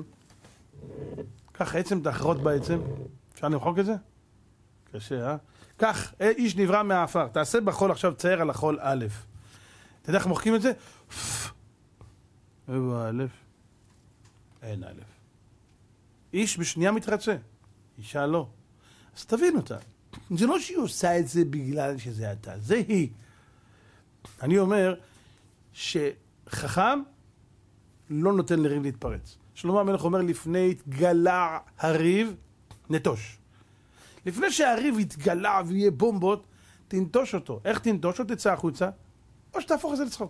קח עצם, תחרות בעצם. אפשר למחוק את זה? קשה, אה? קח, איש נברא מהעפר. תעשה בחול עכשיו, צייר על החול א'. אתה יודע איך מוחקים את זה? איפה א'? אין א'. איש בשנייה מתרצה, אישה לא. אז תבין אותה. זה לא שהיא עושה את זה בגלל שזה אתה, זה היא. אני אומר שחכם לא נותן לריב להתפרץ. שלמה המלך אומר, לפני התגלה הריב, נטוש. לפני שהריב יתגלה ויהיה בומבות, תנטוש אותו. איך תנטוש אותו? תצא החוצה, או שתהפוך את זה לצחוק.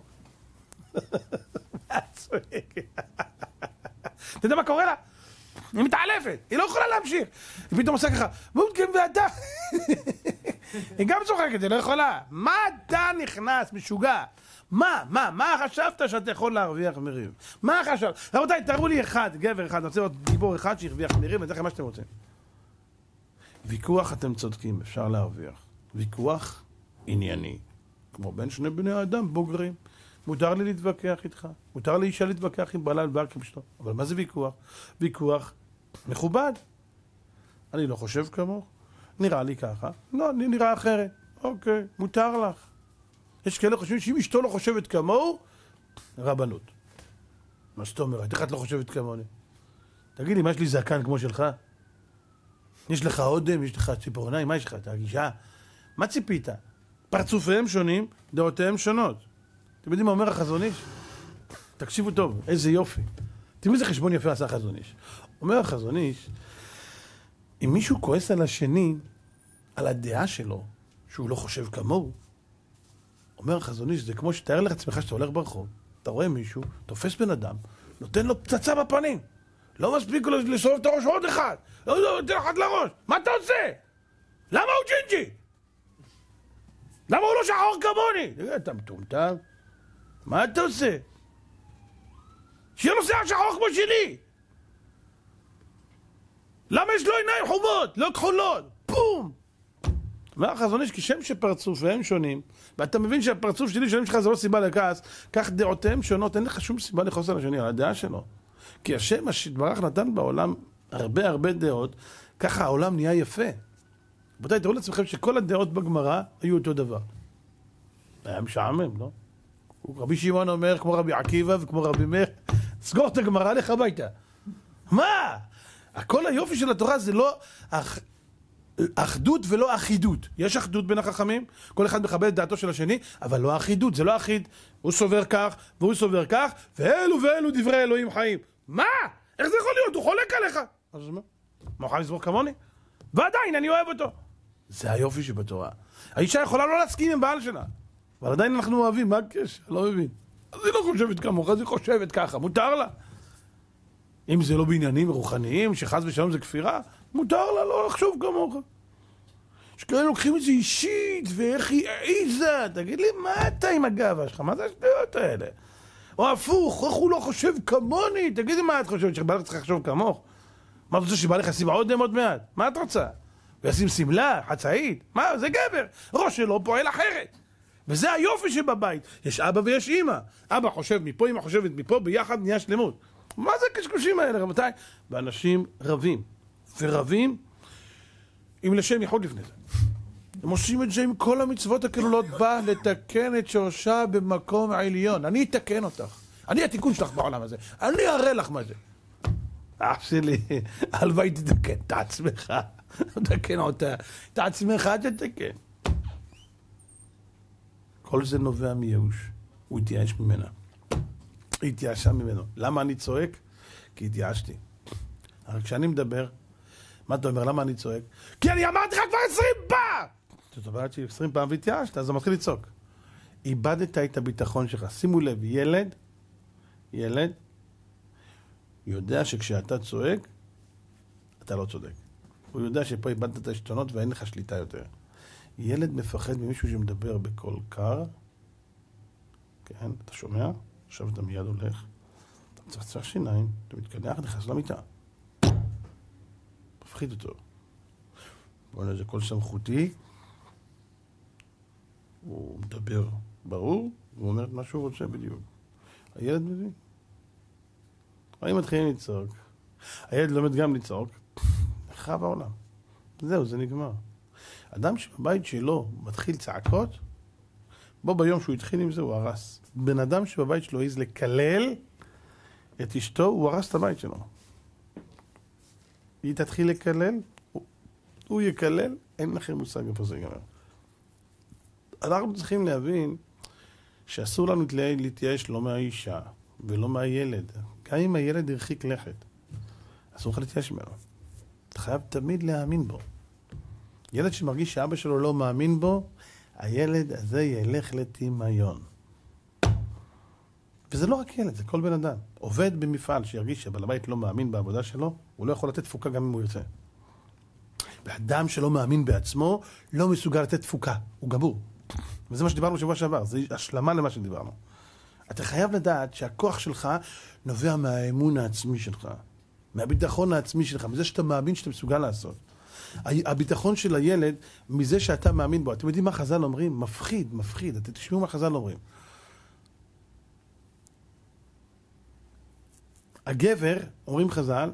מה צועקת? אתה יודע מה קורה לה? היא מתעלפת, היא לא יכולה להמשיך. היא פתאום עושה ככה, מותקם ואתה. היא גם צוחקת, היא לא יכולה. מה אתה נכנס, משוגע? מה, מה, מה חשבת שאתה יכול להרוויח מריב? מה חשבת? רבותיי, תראו לי אחד, גבר אחד, אני רוצה לראות גיבור אחד שהרוויח מריב, ואני אתן לכם מה שאתם רוצים. ויכוח אתם צודקים, אפשר להרוויח. ויכוח ענייני. כמו בין שני בני האדם, בוגרים. מותר לי להתווכח איתך, מותר לאישה להתווכח עם בעלה לדבר כמשתו. אבל מה זה ויכוח? ויכוח מכובד. אני לא חושב כמוך, נראה לי ככה, לא, אני נראה אחרת. אוקיי, מותר לך. יש כאלה חושבים שאם אשתו לא חושבת כמוהו, רבנות. מה זאת אומרת? איך את לא חושבת כמוני? תגיד לי, מה יש לי זקן כמו שלך? יש לך אודם, יש לך ציפורניים, מה יש לך? אתה גישה? מה ציפית? פרצופיהם שונים, דעותיהם שונות. אתם יודעים מה אומר החזון איש? תקשיבו טוב, איזה יופי. תראו איזה חשבון יפה עשה החזון איש. אומר החזון איש, אם מישהו כועס על השני, על הדעה שלו, שהוא לא חושב כמוהו, אומר החזון איש, זה כמו שתאר לך עצמך שאתה הולך ברחוב, אתה רואה מישהו, תופס בן אדם, נותן לו פצצה בפנים. לא מספיק לו לסובב את הראש עוד אחד. לא, לא, נותן אחד לראש. מה אתה עושה? למה הוא ג'ינג'י? למה הוא לא שחור כמוני? תראה, אתה מטומטם. מה אתה עושה? שיהיה לו שיער שחור כמו שלי. למה יש לו עיניים חומות, לא כחולות? פום! אומר החזון איש, כשם שפרצופיהם שונים, ואתה מבין שהפרצוף שלי שונים שלך זה לא סיבה לכעס, כך דעותיהם שונות, אין לך שום סיבה לכעוס על השני, על הדעה שלו. כי השם שיתברך נתן בעולם הרבה הרבה דעות, ככה העולם נהיה יפה. רבותיי, תראו לעצמכם שכל הדעות בגמרא היו אותו דבר. היה משעמם, לא? רבי שמעון אומר, כמו רבי עקיבא וכמו רבי מאיר, סגור את הגמרא, לך הביתה. מה? הכל היופי של התורה זה לא אח... אחדות ולא אחידות. יש אחדות בין החכמים, כל אחד מכבד את דעתו של השני, אבל לא אחידות, זה לא אחיד. הוא סובר כך והוא סובר כך, ואלו ואלו דברי אלוהים חיים. מה? איך זה יכול להיות? הוא חולק עליך. אז מה? מה אוכל לסבור כמוני? ועדיין אני אוהב אותו. זה היופי שבתורה. האישה יכולה לא להסכים עם בעל שלה. אבל עדיין אנחנו אוהבים, מה הקשר? לא מבין. אז היא לא חושבת כמוך, אז היא חושבת ככה, מותר לה. אם זה לא בעניינים רוחניים, שחס ושלום זה כפירה, מותר לה לא לחשוב כמוך. שכאלה לוקחים את זה אישית, ואיך היא העיזה, תגיד לי, מה אתה עם הגאווה שלך? מה זה השטויות האלה? או הפוך, איך הוא לא חושב כמוני? תגידי מה את חושבת, שבא לך צריך לחשוב כמוך? מה את רוצה, שבא לך לשים עוד עוד מעט? מה את רוצה? וישים סמלה, חצאית? מה? זה גבר. ראש שלו פועל אחרת. וזה היופי שבבית. יש אבא ויש אמא. אבא חושב מפה, אמא חושבת מפה, ביחד נהיה שלמות. מה זה הקשקושים האלה, רבותיי? ואנשים רבים. ורבים עם לשם ייחוד לפני זה. הם עושים את זה עם כל המצוות הכלולות, בא לתקן את שורשה במקום העליון. אני אתקן אותך. אני התיקון שלך בעולם הזה. אני אראה לך מה זה. אח שלי, הלוואי תתקן את עצמך. תתקן אותה. את עצמך תתקן. כל זה נובע מייאוש. הוא התייאש ממנה. היא התייאשה ממנו. למה אני צועק? כי התייאשתי. אבל כשאני מדבר, מה אתה אומר? למה אני צועק? כי אני אמרתי לך כבר עשרים פעם! זאת אומרת שעשרים פעם והתייאשת, אז הוא מתחיל לצעוק. איבדת את הביטחון שלך. שימו לב, ילד, ילד, יודע שכשאתה צועק, אתה לא צודק. הוא יודע שפה איבדת את השלטונות ואין לך שליטה יותר. ילד מפחד ממישהו שמדבר בקול קר, כן, אתה שומע? עכשיו אתה מיד הולך, אתה מצחצח שיניים, אתה מתקדח, נכנס למיטה. מפחיד אותו. בוא נראה, זה קול סמכותי, הוא מדבר ברור, הוא אומר את מה שהוא רוצה בדיוק. הילד מבין. האם מתחילים לצעוק? הילד לומד גם לצעוק, נחרב העולם. זהו, זה נגמר. אדם שבבית שלו מתחיל צעקות, בו ביום שהוא התחיל עם זה הוא הרס. בן אדם שבבית שלו העז לקלל את אשתו, הוא הרס את הבית שלו. היא תתחיל לקלל, הוא, הוא יקלל, אין לכם מושג איפה זה ייגמר. אנחנו צריכים להבין שאסור לנו להתייאש לא מהאישה ולא מהילד. גם אם הילד הרחיק לכת, אסור לך להתייאש ממנו. אתה חייב תמיד להאמין בו. ילד שמרגיש שאבא שלו לא מאמין בו, הילד הזה ילך לטמיון. וזה לא רק ילד, זה כל בן אדם. עובד במפעל שירגיש שבעל הבית לא מאמין בעבודה שלו, הוא לא יכול לתת תפוקה גם אם הוא ירצה. ואדם שלא מאמין בעצמו, לא מסוגל לתת תפוקה. הוא גבור. וזה מה שדיברנו בשבוע שעבר, זה השלמה למה שדיברנו. אתה חייב לדעת שהכוח שלך נובע מהאמון העצמי שלך, מהביטחון העצמי שלך, מזה שאתה מאמין שאתה מסוגל לעשות. הביטחון של הילד, מזה שאתה מאמין בו. אתם יודעים מה חז"ל אומרים? מפחיד, מפחיד. אתם תשמעו מה חז"ל אומרים. הגבר, אומרים חז"ל,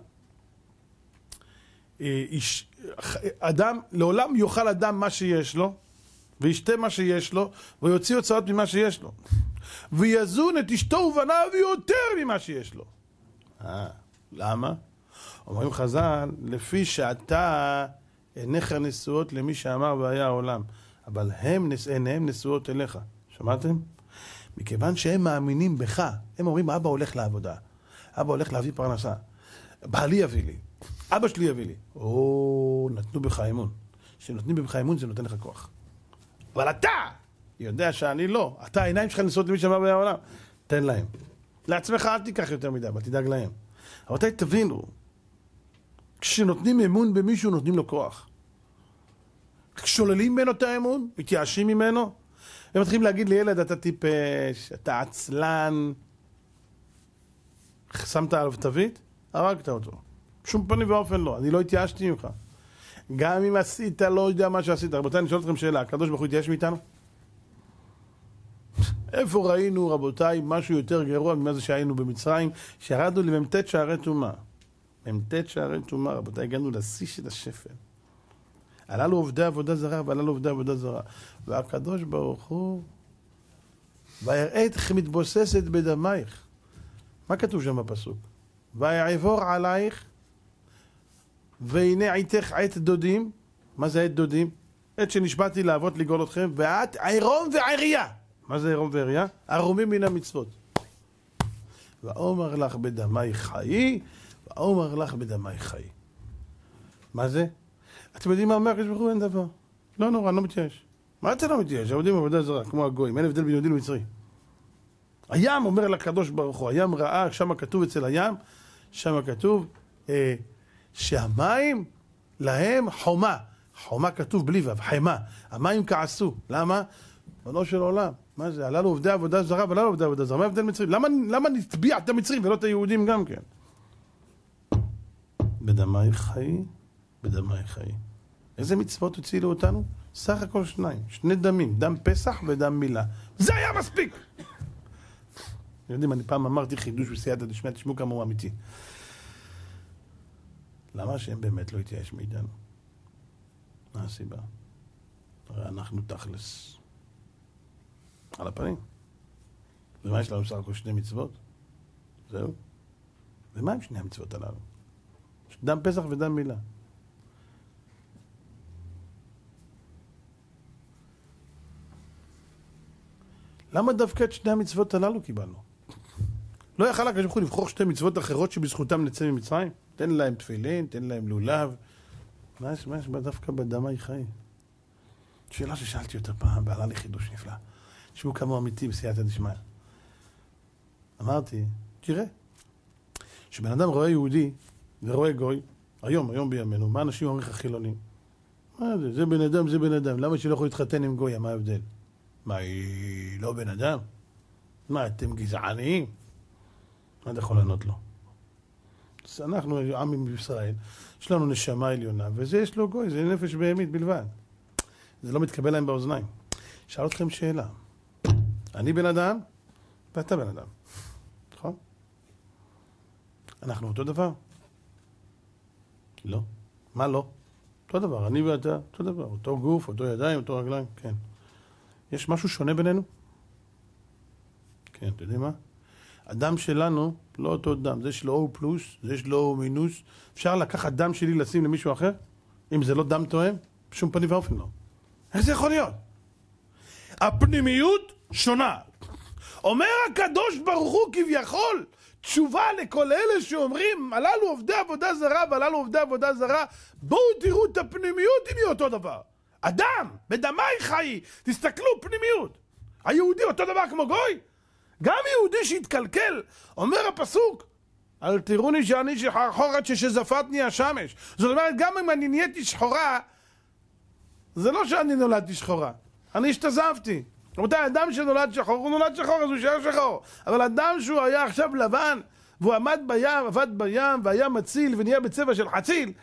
איש, אדם, לעולם יאכל אדם מה שיש לו, וישתה מה שיש לו, ויוציא הוצאות ממה שיש לו. ויזון את אשתו ובניו יותר ממה שיש לו. אה, למה? אומרים חז"ל, לפי שאתה עיניך נשואות למי שאמר והיה העולם, אבל הם, עיניהם נשואות אליך. שמעתם? מכיוון שהם מאמינים בך, הם אומרים, אבא הולך לעבודה, אבא הולך להביא פרנסה, בעלי יביא לי, אבא שלי יביא לי. או, נתנו בך אמון. כשנותנים בך אמון זה נותן לך כוח. אבל אתה יודע שאני לא. אתה, העיניים שלך נשואות למי שאמר והיה העולם. תן להם. לעצמך אל תיקח יותר מדי, אבל תדאג להם. אבל אתה תבינו, כשנותנים אמון במישהו, נותנים לו כוח. כששוללים ממנו את האמון, מתייאשים ממנו, הם מתחילים להגיד לילד, אתה טיפש, אתה עצלן. שמת עליו תווית, הרגת אותו. שום פנים ואופן לא, אני לא התייאשתי ממך. גם אם עשית, לא יודע מה שעשית. רבותיי, אני שואל אתכם שאלה, הקדוש ברוך הוא התייאש מאיתנו? איפה ראינו, רבותיי, משהו יותר גרוע ממה זה שהיינו במצרים, שירדנו לממתת שערי טומאה. ממתת שערי טומאה, רבותיי, הגענו לשיא של השפל. עלה לו עובדי עבודה זרה, ועלה לו עובדי עבודה זרה. והקדוש ברוך הוא, ויראה אתכם מתבוססת בדמייך. מה כתוב שם בפסוק? ויעבור עלייך, והנה עיתך עת דודים. מה זה עת דודים? עת שנשבעתי לאבות לגאול אתכם, ואת עירום ועירייה. מה זה עירום ועירייה? ערומים מן המצוות. ואומר לך בדמי חיי, ואומר לך בדמי חיי. מה זה? אתם יודעים מה אומר? יש בכלל אין דבר. לא נורא, לא מתייאש. מה אתה לא מתייאש? יהודים עבודה זרה, כמו הגויים, אין הבדל בין יהודי למצרי. הים אומר לקדוש ברוך הוא, הים ראה, שם כתוב אצל הים, שם כתוב אה, שהמים להם חומה. חומה כתוב בלי וו, חמה. המים כעסו. למה? בנו של עולם. מה זה? הללו עובדי עבודה זרה והללו עובדי עבודה זרה. מה הבדל מצרים? למה, למה נטביע את המצרים ולא את היהודים גם כן? בדמי חיי, בדמי חיי. איזה מצוות הוצילו אותנו? סך הכל שניים. שני דמים, דם פסח ודם מילה. זה היה מספיק! יודעים, אני פעם אמרתי חידוש בסייעתא דשמיא, תשמעו כמה הוא אמיתי. למה שהם באמת לא יתייאש מאיתנו? מה הסיבה? הרי אנחנו תכלס על הפנים. ומה יש לנו סך הכל שני מצוות? זהו. ומה עם שני המצוות הללו? דם פסח ודם מילה. למה דווקא את שני המצוות הללו קיבלנו? לא יכל הקדוש ברוך הוא לבחור שתי מצוות אחרות שבזכותם נצא ממצרים? תן להם תפילין, תן להם לולב. מה יש, מה יש דווקא בדמי חיי? שאלה ששאלתי אותה פעם, בעלה לי חידוש נפלא. תשמעו כמה אמיתי בסייעתא דשמיא. אמרתי, תראה, שבן אדם רואה יהודי ורואה גוי, היום, היום בימינו, מה אנשים אומרים לך חילונים? מה זה? זה בן אדם, זה בן אדם. למה שלא יכול להתחתן עם גויה? מה ההבדל? מה, היא לא בן אדם? מה, אתם גזעניים? מה אתה יכול לענות לו? אז אנחנו עמים בישראל, יש לנו נשמה עליונה, וזה יש לו גוי, זה נפש בהמית בלבד. זה לא מתקבל להם באוזניים. שאל אתכם שאלה. אני בן אדם, ואתה בן אדם. נכון? אנחנו אותו דבר? לא. מה לא? אותו דבר, אני ואתה, אותו דבר. אותו גוף, אותו ידיים, אותו רגליים, כן. יש משהו שונה בינינו? כן, אתה יודע מה? הדם שלנו לא אותו דם. זה שלו O פלוס, זה שלו O מינוס. אפשר לקחת דם שלי לשים למישהו אחר? אם זה לא דם תואם? בשום פנים ואופן לא. איך זה יכול להיות? הפנימיות שונה. אומר הקדוש ברוך הוא כביכול, תשובה לכל אלה שאומרים, הללו עובדי עבודה זרה והללו עובדי עבודה זרה, בואו תראו את הפנימיות אם היא אותו דבר. אדם, בדמי חיי, תסתכלו פנימיות. היהודי אותו דבר כמו גוי? גם יהודי שהתקלקל, אומר הפסוק, אל תראוני שאני שחורת ששזפתני השמש. זאת אומרת, גם אם אני נהייתי שחורה, זה לא שאני נולדתי שחורה, אני השתזפתי. רבותיי, אדם שנולד שחור, הוא נולד שחור, אז הוא יישאר שחור. אבל אדם שהוא היה עכשיו לבן, והוא עמד בים, עבד בים, והיה מציל, ונהיה בצבע של חציל,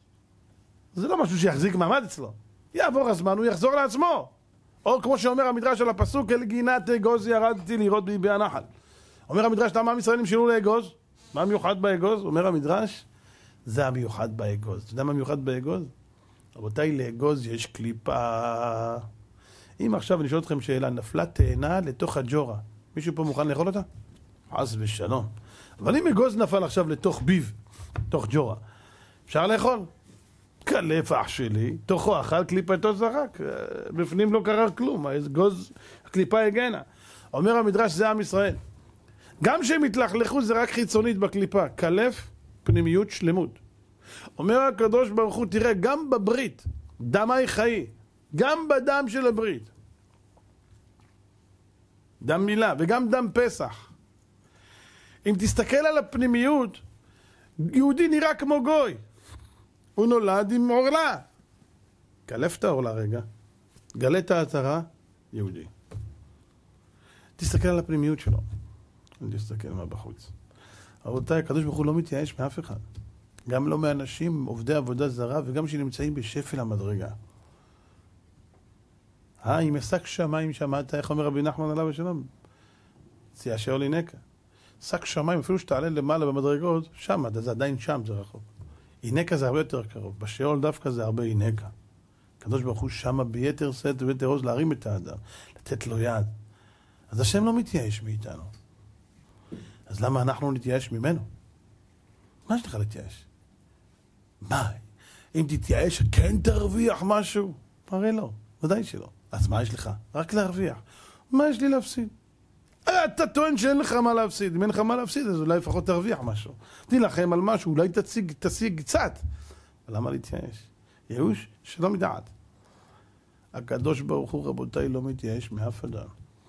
זה לא משהו שיחזיק מעמד אצלו. יעבור הזמן, הוא יחזור לעצמו. או כמו שאומר המדרש על הפסוק, אל גינת אגוז ירדתי לראות בי הנחל. אומר המדרש, למה עם ישראלים שילו לאגוז? מה מיוחד באגוז? אומר המדרש, זה המיוחד באגוז. אתה יודע מה מיוחד באגוז? רבותיי, לאגוז יש קליפה. אם עכשיו אני שואל אתכם שאלה, נפלה תאנה לתוך הג'ורה, מישהו פה מוכן לאכול אותה? חס ושלום. אבל אם אגוז נפל עכשיו לתוך ביב, לתוך ג'ורה, אפשר לאכול? קלף אח שלי, תוכו אכל, קליפתו זרק, בפנים לא קרה כלום, האגוז, הקליפה הגנה. אומר המדרש, זה עם ישראל. גם שהם התלכלכו זה רק חיצונית בקליפה, קלף, פנימיות, שלמות. אומר הקדוש ברוך הוא, תראה, גם בברית, דמי חיי, גם בדם של הברית, דם מילה וגם דם פסח, אם תסתכל על הפנימיות, יהודי נראה כמו גוי, הוא נולד עם עורלה. קלף את העורלה רגע, גלה את העטרה, יהודי. תסתכל על הפנימיות שלו, תסתכל מה בחוץ. רבותיי, הקדוש ברוך הוא לא מתייאש מאף אחד, גם לא מאנשים עובדי עבודה זרה, וגם שנמצאים בשפל המדרגה. אה, אם השק שמיים שמעת, איך אומר רבי נחמן עליו השלום? ציישר לי נקע. שק שמיים, אפילו שתעלה למעלה במדרגות, שם, זה עדיין שם, זה רחוק. אינקה זה הרבה יותר קרוב, בשאול דווקא זה הרבה אינקה. הקדוש ברוך הוא שמה ביתר שאת וביתר עוז להרים את האדם, לתת לו יד. אז השם לא מתייאש מאיתנו. אז למה אנחנו נתייאש ממנו? מה יש לך להתייאש? מה? אם תתייאש, כן תרוויח משהו? הרי לא, ודאי שלא. אז מה יש לך? רק להרוויח. מה יש לי להפסיד? אתה טוען שאין לך מה להפסיד. אם אין לך מה להפסיד, אז אולי לפחות תרוויח משהו. תילחם על משהו, אולי תשיג, תשיג קצת. אבל למה להתייאש? ייאוש שלא מדעת. הקדוש ברוך הוא, רבותיי, לא מתייאש מאף אדם.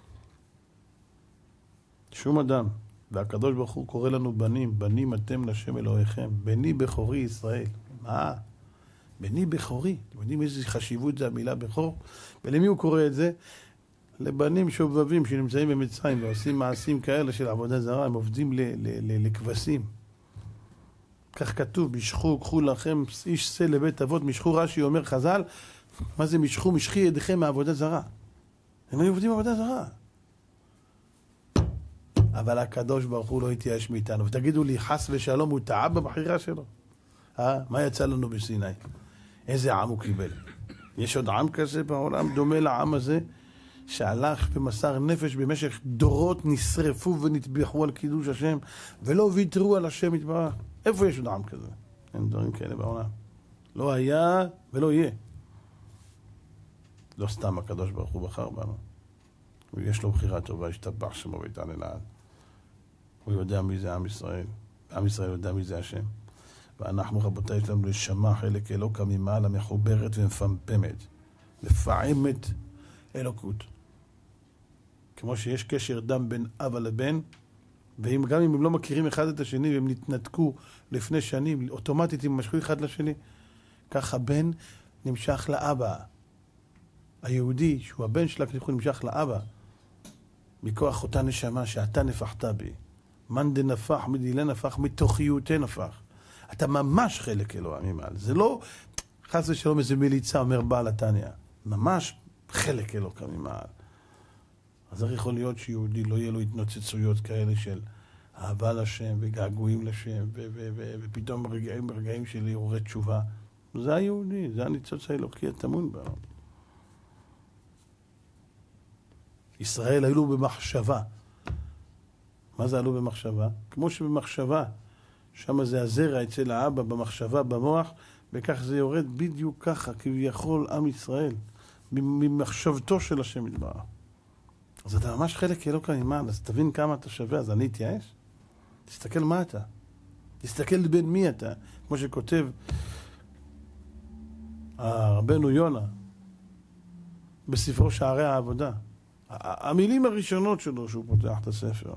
שום אדם. והקדוש ברוך הוא קורא לנו בנים, בנים אתם לשם אלוהיכם. בני בכורי ישראל. מה? בני בכורי. אתם יודעים איזה חשיבות זה המילה בכור? ולמי הוא קורא את זה? לבנים שובבים שנמצאים במצרים ועושים מעשים כאלה של עבודה זרה, הם עובדים לכבשים. כך כתוב, משכו, קחו לכם איש שא לבית אבות, משכו. רש"י אומר חז"ל, מה זה משכו? משכי ידיכם מעבודה זרה. הם היו עובדים בעבודה זרה. אבל הקדוש ברוך הוא לא התייאש מאיתנו. ותגידו לי, חס ושלום, הוא טעה בבחירה שלו? אה? מה יצא לנו בסיני? איזה עם הוא קיבל? יש עוד עם כזה בעולם דומה לעם הזה, שהלך ומסר נפש במשך דורות, נשרפו ונטבחו על קידוש השם, ולא ויתרו על השם יתברך. איפה יש עוד עם כזה? אין דברים כאלה בעולם. לא היה ולא יהיה. לא סתם הקדוש ברוך הוא בחר בנו. ויש לו בחירה טובה, ישתבח שמו ויתעלה לעד. הוא יודע מי זה עם ישראל. עם ישראל יודע מי זה השם. ואנחנו, רבותיי, יש לנו לשמה חלק אלוקה ממעלה, מחוברת ומפמפמת. מפעמת אלוקות. כמו שיש קשר דם בין אבא לבן, וגם אם הם לא מכירים אחד את השני, והם נתנתקו לפני שנים, אוטומטית הם משכו אחד לשני. ככה בן נמשך לאבא. היהודי, שהוא הבן שלה, ככה נמשך לאבא. מכוח אותה נשמה שאתה נפחת בי. מאן דנפח מדילה נפח, מתוכיותי נפח. אתה ממש חלק אלוהים ממעל. זה לא חס ושלום איזה מליצה, אומר בעל התניא. ממש חלק אלוהים ממעל. אז איך יכול להיות שיהודי לא יהיה לו התנוצצויות כאלה של אהבה לשם וגעגועים לשם ו- ו- ו- ופתאום רגעים ברגעים של עוררי תשובה? זה היהודי, זה הניצוץ האלוקי הטמון בה. ישראל עלו במחשבה. מה זה עלו במחשבה? כמו שבמחשבה, שם זה הזרע אצל האבא במחשבה, במוח, וכך זה יורד בדיוק ככה, כביכול עם ישראל, ממחשבתו של השם יתברך. אז אתה ממש חלק אלוקה ממעל, אז תבין כמה אתה שווה, אז אני אתייאש? תסתכל מה אתה. תסתכל בין מי אתה. כמו שכותב רבנו יונה בספרו שערי העבודה. המילים הראשונות שלו שהוא פותח את הספר.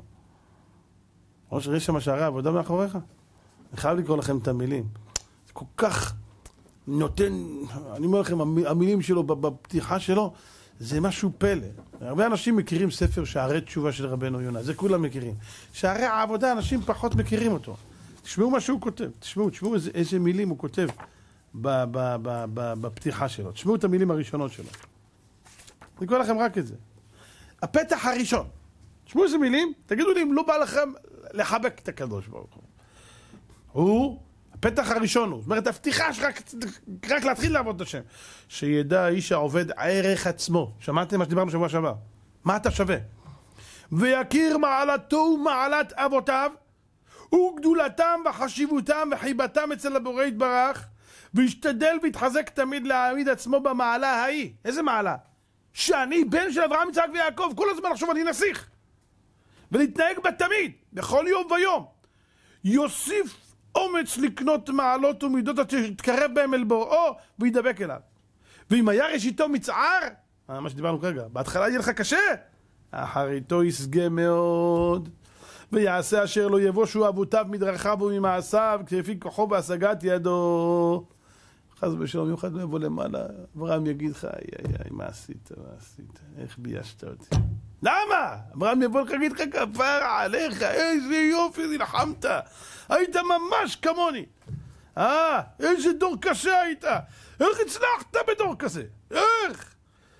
או שיש שם שערי העבודה מאחוריך? אני חייב לקרוא לכם את המילים. זה כל כך נותן, אני אומר לכם, המילים שלו בפתיחה שלו, זה משהו פלא. הרבה אנשים מכירים ספר שערי תשובה של רבנו יונה, זה כולם מכירים. שערי העבודה, אנשים פחות מכירים אותו. תשמעו מה שהוא כותב, תשמעו, תשמעו איזה, איזה מילים הוא כותב ב, ב, ב, ב, בפתיחה שלו. תשמעו את המילים הראשונות שלו. אני קורא לכם רק את זה. הפתח הראשון. תשמעו איזה מילים, תגידו לי אם לא בא לכם לחבק את הקדוש ברוך הוא. הוא, הפתח הראשון הוא, זאת אומרת, הפתיחה שרק רק להתחיל לעבוד את השם. שידע האיש העובד ערך עצמו. שמעתם מה שדיברנו שבוע שעבר? מה אתה שווה? ויכיר מעלתו ומעלת אבותיו, וגדולתם וחשיבותם וחיבתם אצל הבורא יתברך, וישתדל ויתחזק תמיד להעמיד עצמו במעלה ההיא. איזה מעלה? שאני בן של אברהם, יצחק ויעקב, כל הזמן לחשוב אני נסיך. ולהתנהג בה תמיד, בכל יום ויום. יוסיף אומץ לקנות מעלות ומידות שתתקרב בהם אל בוראו וידבק אליו. ואם היה ראשיתו מצער, מה שדיברנו כרגע, בהתחלה יהיה לך קשה, אחריתו יסגה מאוד, ויעשה אשר לא יבושו אבותיו מדרכיו וממעשיו, כפי כוחו בהשגת ידו. חס ושלום, יום אחד לא יבוא למעלה, אברהם יגיד לך, איי איי איי, מה עשית, מה עשית, איך ביישת אותי? למה? אברהם יבוא לך, יגיד לך, כפרה עליך, איזה יופי, נלחמת, היית ממש כמוני. אה, איזה דור קשה היית, איך הצלחת בדור כזה, איך?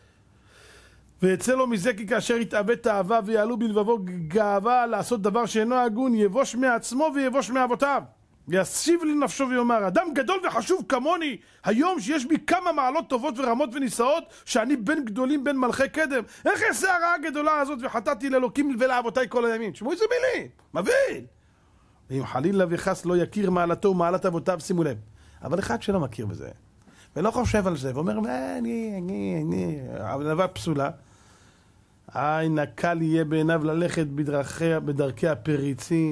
ויצא לו מזה כי כאשר יתאבד תאווה ויעלו בלבבו גאווה לעשות דבר שאינו הגון, יבוש מעצמו ויבוש מאבותיו. וישיב לנפשו ויאמר, אדם גדול וחשוב כמוני, היום שיש בי כמה מעלות טובות ורמות ונישאות, שאני בן גדולים בין מלכי קדם, איך אעשה הרעה הגדולה הזאת וחטאתי לאלוקים ולאבותיי כל הימים? תשמעו איזה מילים, מבין? ואם חלילה וחס לא יכיר מעלתו ומעלת אבותיו, שימו לב. אבל אחד שלא מכיר בזה, ולא חושב על זה, ואומר, אני, אני, אני, ענווה פסולה, עין הקל יהיה בעיניו ללכת בדרכי, בדרכי הפריצים,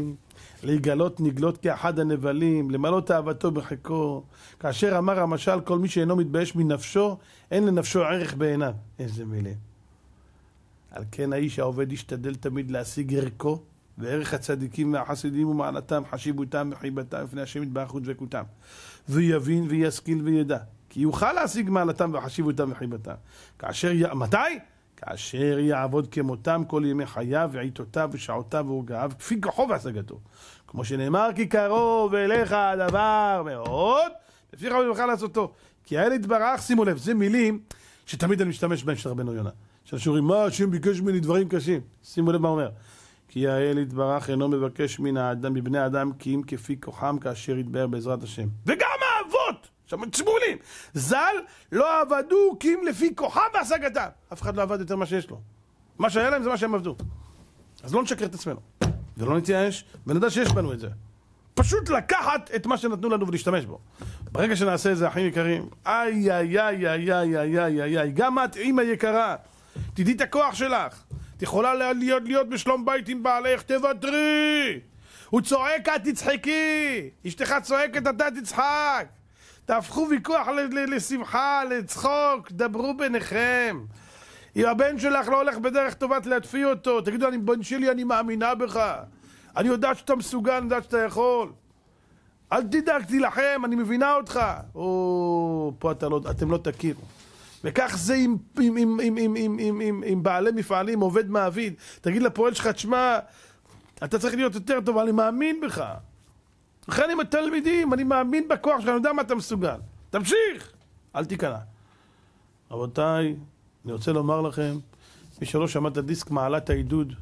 להיגלות נגלות כאחד הנבלים, למלות אהבתו בחיקו. כאשר אמר המשל, כל מי שאינו מתבייש מנפשו, אין לנפשו ערך בעיניו. איזה מילים. על כן האיש העובד ישתדל תמיד להשיג ערכו, וערך הצדיקים והחסידים ומעלתם, חשיבותם וחיבתם, לפני השם יתברך ודבקותם. ויבין וישכיל וידע, כי יוכל להשיג מעלתם וחשיבותם וחיבתם. כאשר י... מתי? כאשר יעבוד כמותם כל ימי חייו ועיתותיו ושעותיו והורגעיו, כפי כוחו והשגתו. כמו שנאמר, כי קרוב אליך הדבר מאוד, לפי חייו יוכל לעשותו. כי האל יתברך, שימו לב, זה מילים שתמיד אני משתמש בהם של רבנו יונה. שאנשים אומרים, מה השם ביקש ממני דברים קשים? שימו לב מה אומר. כי האל יתברך אינו מבקש מן האדם, מבני האדם, כי אם כפי כוחם כאשר יתבהר בעזרת השם. וגם האבות! עכשיו, תשמעולים, ז"ל לא עבדו כי אם לפי כוחם והשגתם. אף אחד לא עבד יותר מה שיש לו. מה שהיה להם זה מה שהם עבדו. אז לא נשקר את עצמנו. ולא נתייאש, ונדע שיש בנו את זה. פשוט לקחת את מה שנתנו לנו ולהשתמש בו. ברגע שנעשה את זה, אחים יקרים, איי, איי, איי, איי, איי, איי, איי, איי, איי, גם את, אמא יקרה, תדעי את הכוח שלך. את יכולה להיות, להיות בשלום בית עם בעלך, תוותרי. הוא צועק, את תצחקי. אשתך צועקת, אתה תצחק. תהפכו ויכוח לשמחה, לצחוק, דברו ביניכם. אם הבן שלך לא הולך בדרך טובה, להטפי אותו. תגידו, אני בן שלי, אני מאמינה בך. אני יודעת שאתה מסוגל, אני יודעת שאתה יכול. אל תדאג, תילחם, אני מבינה אותך. או, פה אתה לא, אתם לא תכירו. וכך זה עם, עם, עם, עם, עם, עם, עם, עם, עם בעלי מפעלים, עובד מעביד. תגיד לפועל שלך, תשמע, אתה צריך להיות יותר טוב, אני מאמין בך. לכן עם התלמידים, אני מאמין בכוח שלך, אני יודע מה אתה מסוגל. תמשיך! אל תיכנע. רבותיי, אני רוצה לומר לכם, מי שלא שמע את הדיסק מעלת העידוד,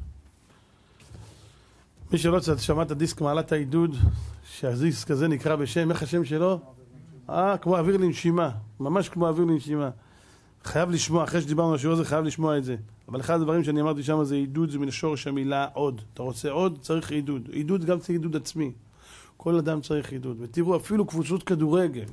מי שלא שמע את הדיסק מעלת העידוד, שהדיסק הזה נקרא בשם, איך השם שלו? אה, כמו אוויר לנשימה, ממש כמו אוויר לנשימה. חייב לשמוע, אחרי שדיברנו על השיעור הזה, חייב לשמוע את זה. אבל אחד הדברים שאני אמרתי שם זה עידוד, זה מן השורש המילה עוד. אתה רוצה עוד? צריך עידוד. עידוד גם צריך עידוד עצמי. כל אדם צריך עידוד. ותראו, אפילו קבוצות כדורגל.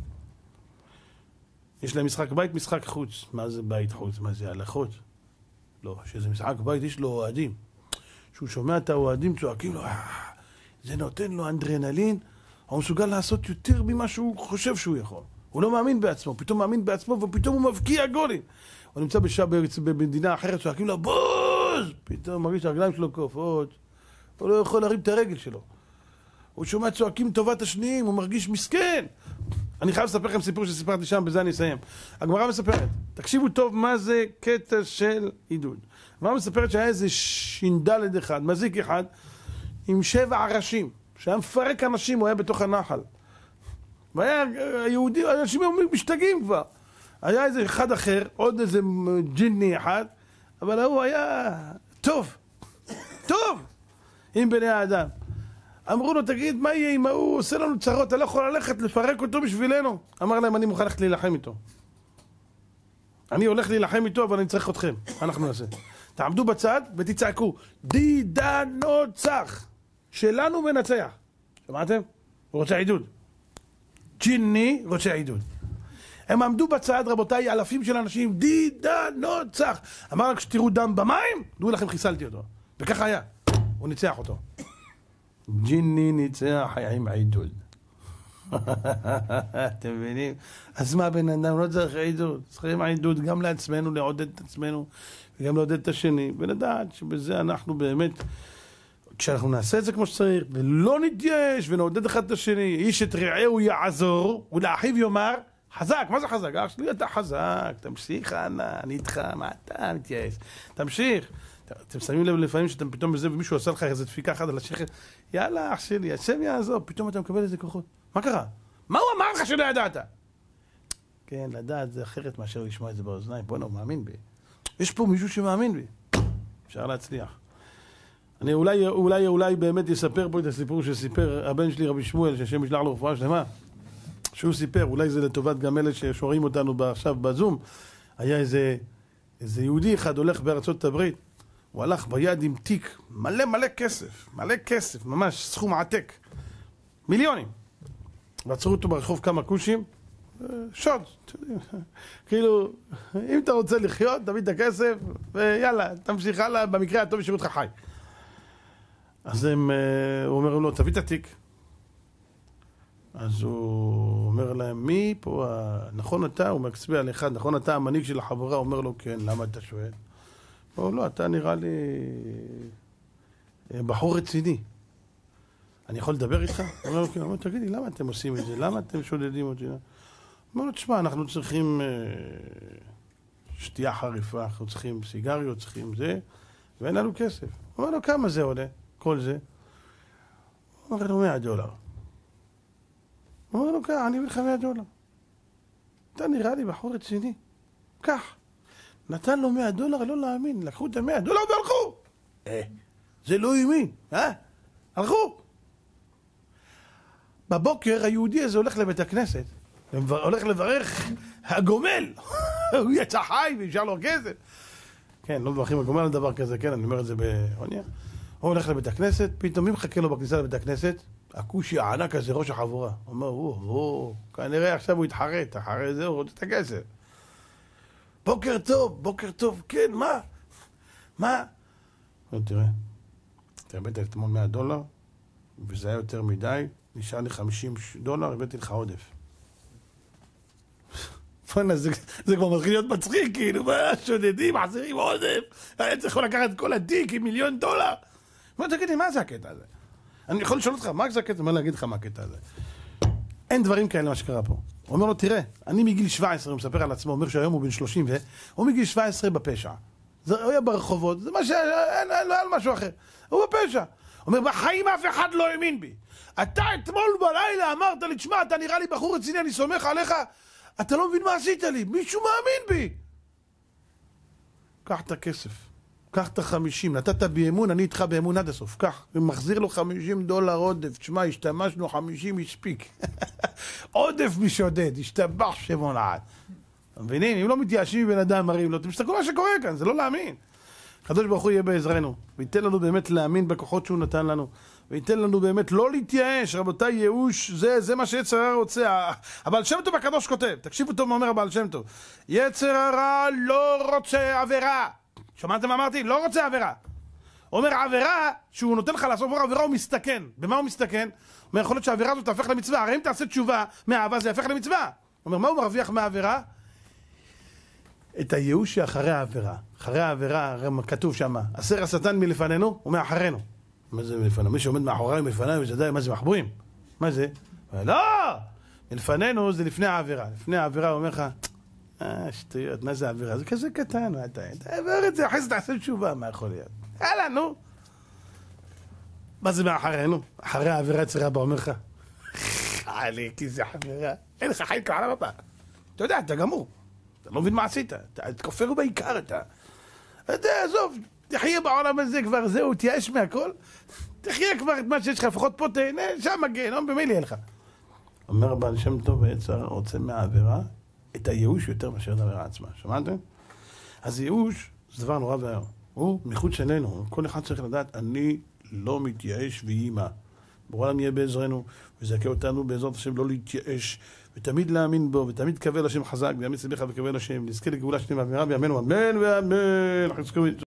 יש להם משחק בית, משחק חוץ. מה זה בית חוץ? מה זה הלכות? לא, שזה משחק בית, יש לו אוהדים. שהוא שומע את האוהדים צועקים לו, זה נותן לו אנדרנלין, הוא מסוגל לעשות יותר ממה שהוא חושב שהוא יכול. הוא לא מאמין בעצמו, פתאום מאמין בעצמו, ופתאום הוא מבקיע גולים. הוא נמצא בשעה במדינה אחרת, צועקים לו, בוז! פתאום מרגיש שהרגליים שלו כופות. הוא לא יכול להרים את הרגל שלו. הוא שומע צועקים טובת השניים, הוא מרגיש מסכן. אני חייב לספר לכם סיפור שסיפרתי שם, בזה אני אסיים. הגמרא מספרת, תקשיבו טוב מה זה קטע של עידוד. הגמרא מספרת שהיה איזה שינדלד אחד, מזיק אחד, עם שבע ראשים, שהיה מפרק אנשים, הוא היה בתוך הנחל. והיה היהודים, אנשים משתגעים כבר. היה איזה אחד אחר, עוד איזה ג'יני אחד, אבל הוא היה טוב, טוב, עם בני האדם. אמרו לו, תגיד, מה יהיה אם הוא עושה לנו צרות, אתה לא יכול ללכת לפרק אותו בשבילנו? אמר להם, אני מוכן ללכת להילחם איתו. אני הולך להילחם איתו, אבל אני צריך אתכם. מה אנחנו נעשה? תעמדו בצד ותצעקו, דידה נוצח, שלנו מנצח. שמעתם? הוא רוצה עידוד. ג'יני רוצה עידוד. הם עמדו בצד, רבותיי, אלפים של אנשים, דידה נוצח. אמר רק שתראו דם במים, דעו לכם, חיסלתי אותו. וככה היה. הוא ניצח אותו. ג'יני ניצח עם עידוד. אתם מבינים? אז מה בן אדם לא צריך עידוד? צריכים עידוד גם לעצמנו, לעודד את עצמנו וגם לעודד את השני, ולדעת שבזה אנחנו באמת, כשאנחנו נעשה את זה כמו שצריך ולא נתייאש ונעודד אחד את השני, איש את רעהו יעזור ולאחיו יאמר חזק. מה זה חזק? אח שלי, אתה חזק, תמשיך, אנא, אני איתך, מה אתה מתייאש? תמשיך. אתם שמים לב לפעמים שאתם פתאום בזה ומישהו עושה לך איזה דפיקה אחת על השכם, יאללה אח שלי, השם יעזור, פתאום אתה מקבל איזה כוחות. מה קרה? מה הוא אמר לך שלא ידעת? כן, לדעת זה אחרת מאשר לשמוע את זה באוזניים. בוא'נה, הוא מאמין בי. יש פה מישהו שמאמין בי. אפשר להצליח. אני אולי, אולי, אולי באמת יספר פה את הסיפור שסיפר הבן שלי רבי שמואל, שהשם ישלח לו רפואה שלמה. שהוא סיפר, אולי זה לטובת גם אלה ששומעים אותנו עכשיו בזום. היה איזה, איזה יהודי אחד הולך בארצות הברית. הוא הלך ביד עם תיק, מלא מלא כסף, מלא כסף, ממש סכום עתק, מיליונים. ועצרו אותו ברחוב כמה כושים, שוד. כאילו, אם אתה רוצה לחיות, תביא את הכסף, ויאללה, תמשיך הלאה, במקרה הטוב ישאירו אותך חי. אז הם, הוא אומר לו, תביא את התיק. אז הוא אומר להם, מי פה, נכון אתה? הוא מצביע על אחד, נכון אתה המנהיג של החבורה? הוא אומר לו, כן, למה אתה שואל? הוא אומר לו, אתה נראה לי בחור רציני. אני יכול לדבר איתך? הוא אומר לו, כן, הוא אומר, תגידי, למה אתם עושים את זה? למה אתם שודדים אותי? הוא אומר לו, תשמע, אנחנו צריכים שתייה חריפה, אנחנו צריכים סיגריות, צריכים זה, ואין לנו כסף. הוא אומר לו, כמה זה עולה? כל זה? הוא אומר לו, מאה דולר. הוא אומר לו, כך, אני אביא לך מאה דולר. אתה נראה לי בחור רציני. כך. נתן לו מאה דולר, לא להאמין. לקחו את המאה דולר והלכו. אה, זה לא האמין, אה? הלכו. בבוקר היהודי הזה הולך לבית הכנסת. הולך לברך הגומל. הוא יצא חי וישר לו כסף. כן, לא מברכים הגומל על דבר כזה, כן, אני אומר את זה בעוניה. הוא הולך לבית הכנסת, פתאום מי מחכה לו בכניסה לבית הכנסת? הכושי הענק הזה, ראש החבורה. הוא אומר, הוא, הוא, כנראה עכשיו הוא יתחרט, אחרי זה הוא רוצה את הכסף. בוקר טוב, בוקר טוב, כן, מה? מה? הוא תראה, אתה הבאת אתמול מאה דולר, וזה היה יותר מדי, נשאר לי חמישים דולר, הבאתי לך עודף. פונה, זה, זה כבר מתחיל להיות מצחיק, כאילו, מה, שודדים, מחזירים עודף, היה צריך לקחת כל התיק עם מיליון דולר. בוא תגיד לי, מה זה הקטע הזה? אני יכול לשאול אותך, מה זה הקטע? מה להגיד לך מה הקטע הזה? אין דברים כאלה מה שקרה פה. הוא אומר לו, תראה, אני מגיל שבע עשרה, הוא מספר על עצמו, הוא אומר שהיום הוא בן שלושים, הוא מגיל שבע עשרה בפשע. זה היה ברחובות, זה מה ש... אין, אין, לא היה משהו אחר. הוא בפשע. הוא אומר, בחיים אף אחד לא האמין בי. אתה אתמול בלילה אמרת לי, תשמע, אתה נראה לי בחור רציני, אני סומך עליך, אתה לא מבין מה עשית לי, מישהו מאמין בי. קח את הכסף. קח את החמישים, נתת באמון, אני איתך באמון עד הסוף, קח, ומחזיר לו חמישים דולר עודף, תשמע, השתמשנו חמישים הספיק. עודף משודד, השתבח שמון עד. מבינים? אם לא מתייאשים מבן אדם, מראים לו, אתם מסתכלו מה שקורה כאן, זה לא להאמין. הקדוש ברוך הוא יהיה בעזרנו, וייתן לנו באמת להאמין בכוחות שהוא נתן לנו, וייתן לנו באמת לא להתייאש, רבותיי, ייאוש, זה, זה מה שיצר הרע רוצה. הבעל שם טוב הקדוש כותב, תקשיבו טוב מה אומר הבעל שם טוב, יצר הרע לא רוצה עבירה. שמעתם מה אמרתי? לא רוצה עבירה. הוא אומר, עבירה, שהוא נותן לך לעשות עבירה, הוא מסתכן. במה הוא מסתכן? הוא אומר, יכול להיות שהעבירה הזאת תהפך למצווה. הרי אם תעשה תשובה מהאהבה, זה יהפך למצווה. הוא אומר, מה הוא מרוויח מהעבירה? את הייאוש שאחרי העבירה. אחרי העבירה, כתוב שם, הסר השטן מלפנינו ומאחרינו. מה זה מלפנינו? מי שעומד מאחוריי ומלפניי, וזה די, מה זה מחבורים? מה זה? לא! מלפנינו זה לפני העבירה. לפני העבירה הוא אומר לך, אה, שטויות, מה זה העבירה? זה כזה קטן, אתה עבר את זה, אחרי זה תעשה תשובה, מה יכול להיות? יאללה, נו. מה זה מאחרינו? אחרי העבירה אצל רבא אומר לך, חלי, כי זה חברה. אין לך חיים כעלה רבא. אתה יודע, אתה גמור. אתה לא מבין מה עשית. אתה כופר בעיקר, אתה... אתה יודע, עזוב, תחיה בעולם הזה כבר, זהו, תייאש מהכל. תחיה כבר את מה שיש לך, לפחות פה תהנה, שם מגן, במילא יהיה לך. אומר הבעל שם טוב ויצר, רוצה מהעבירה, את הייאוש יותר מאשר את העבירה עצמה. שמעתם? אז ייאוש זה דבר נורא ואיום. הוא מחוץ אלינו. כל אחד צריך לדעת, אני לא מתייאש ואימא. בעולם יהיה בעזרנו, וזכה אותנו בעזרת השם לא להתייאש, ותמיד להאמין בו, ותמיד קבל השם חזק, ויאמין סליחה וקבל השם, נזכה לגאולה שלמה במהרה בימינו, אמן ואמן.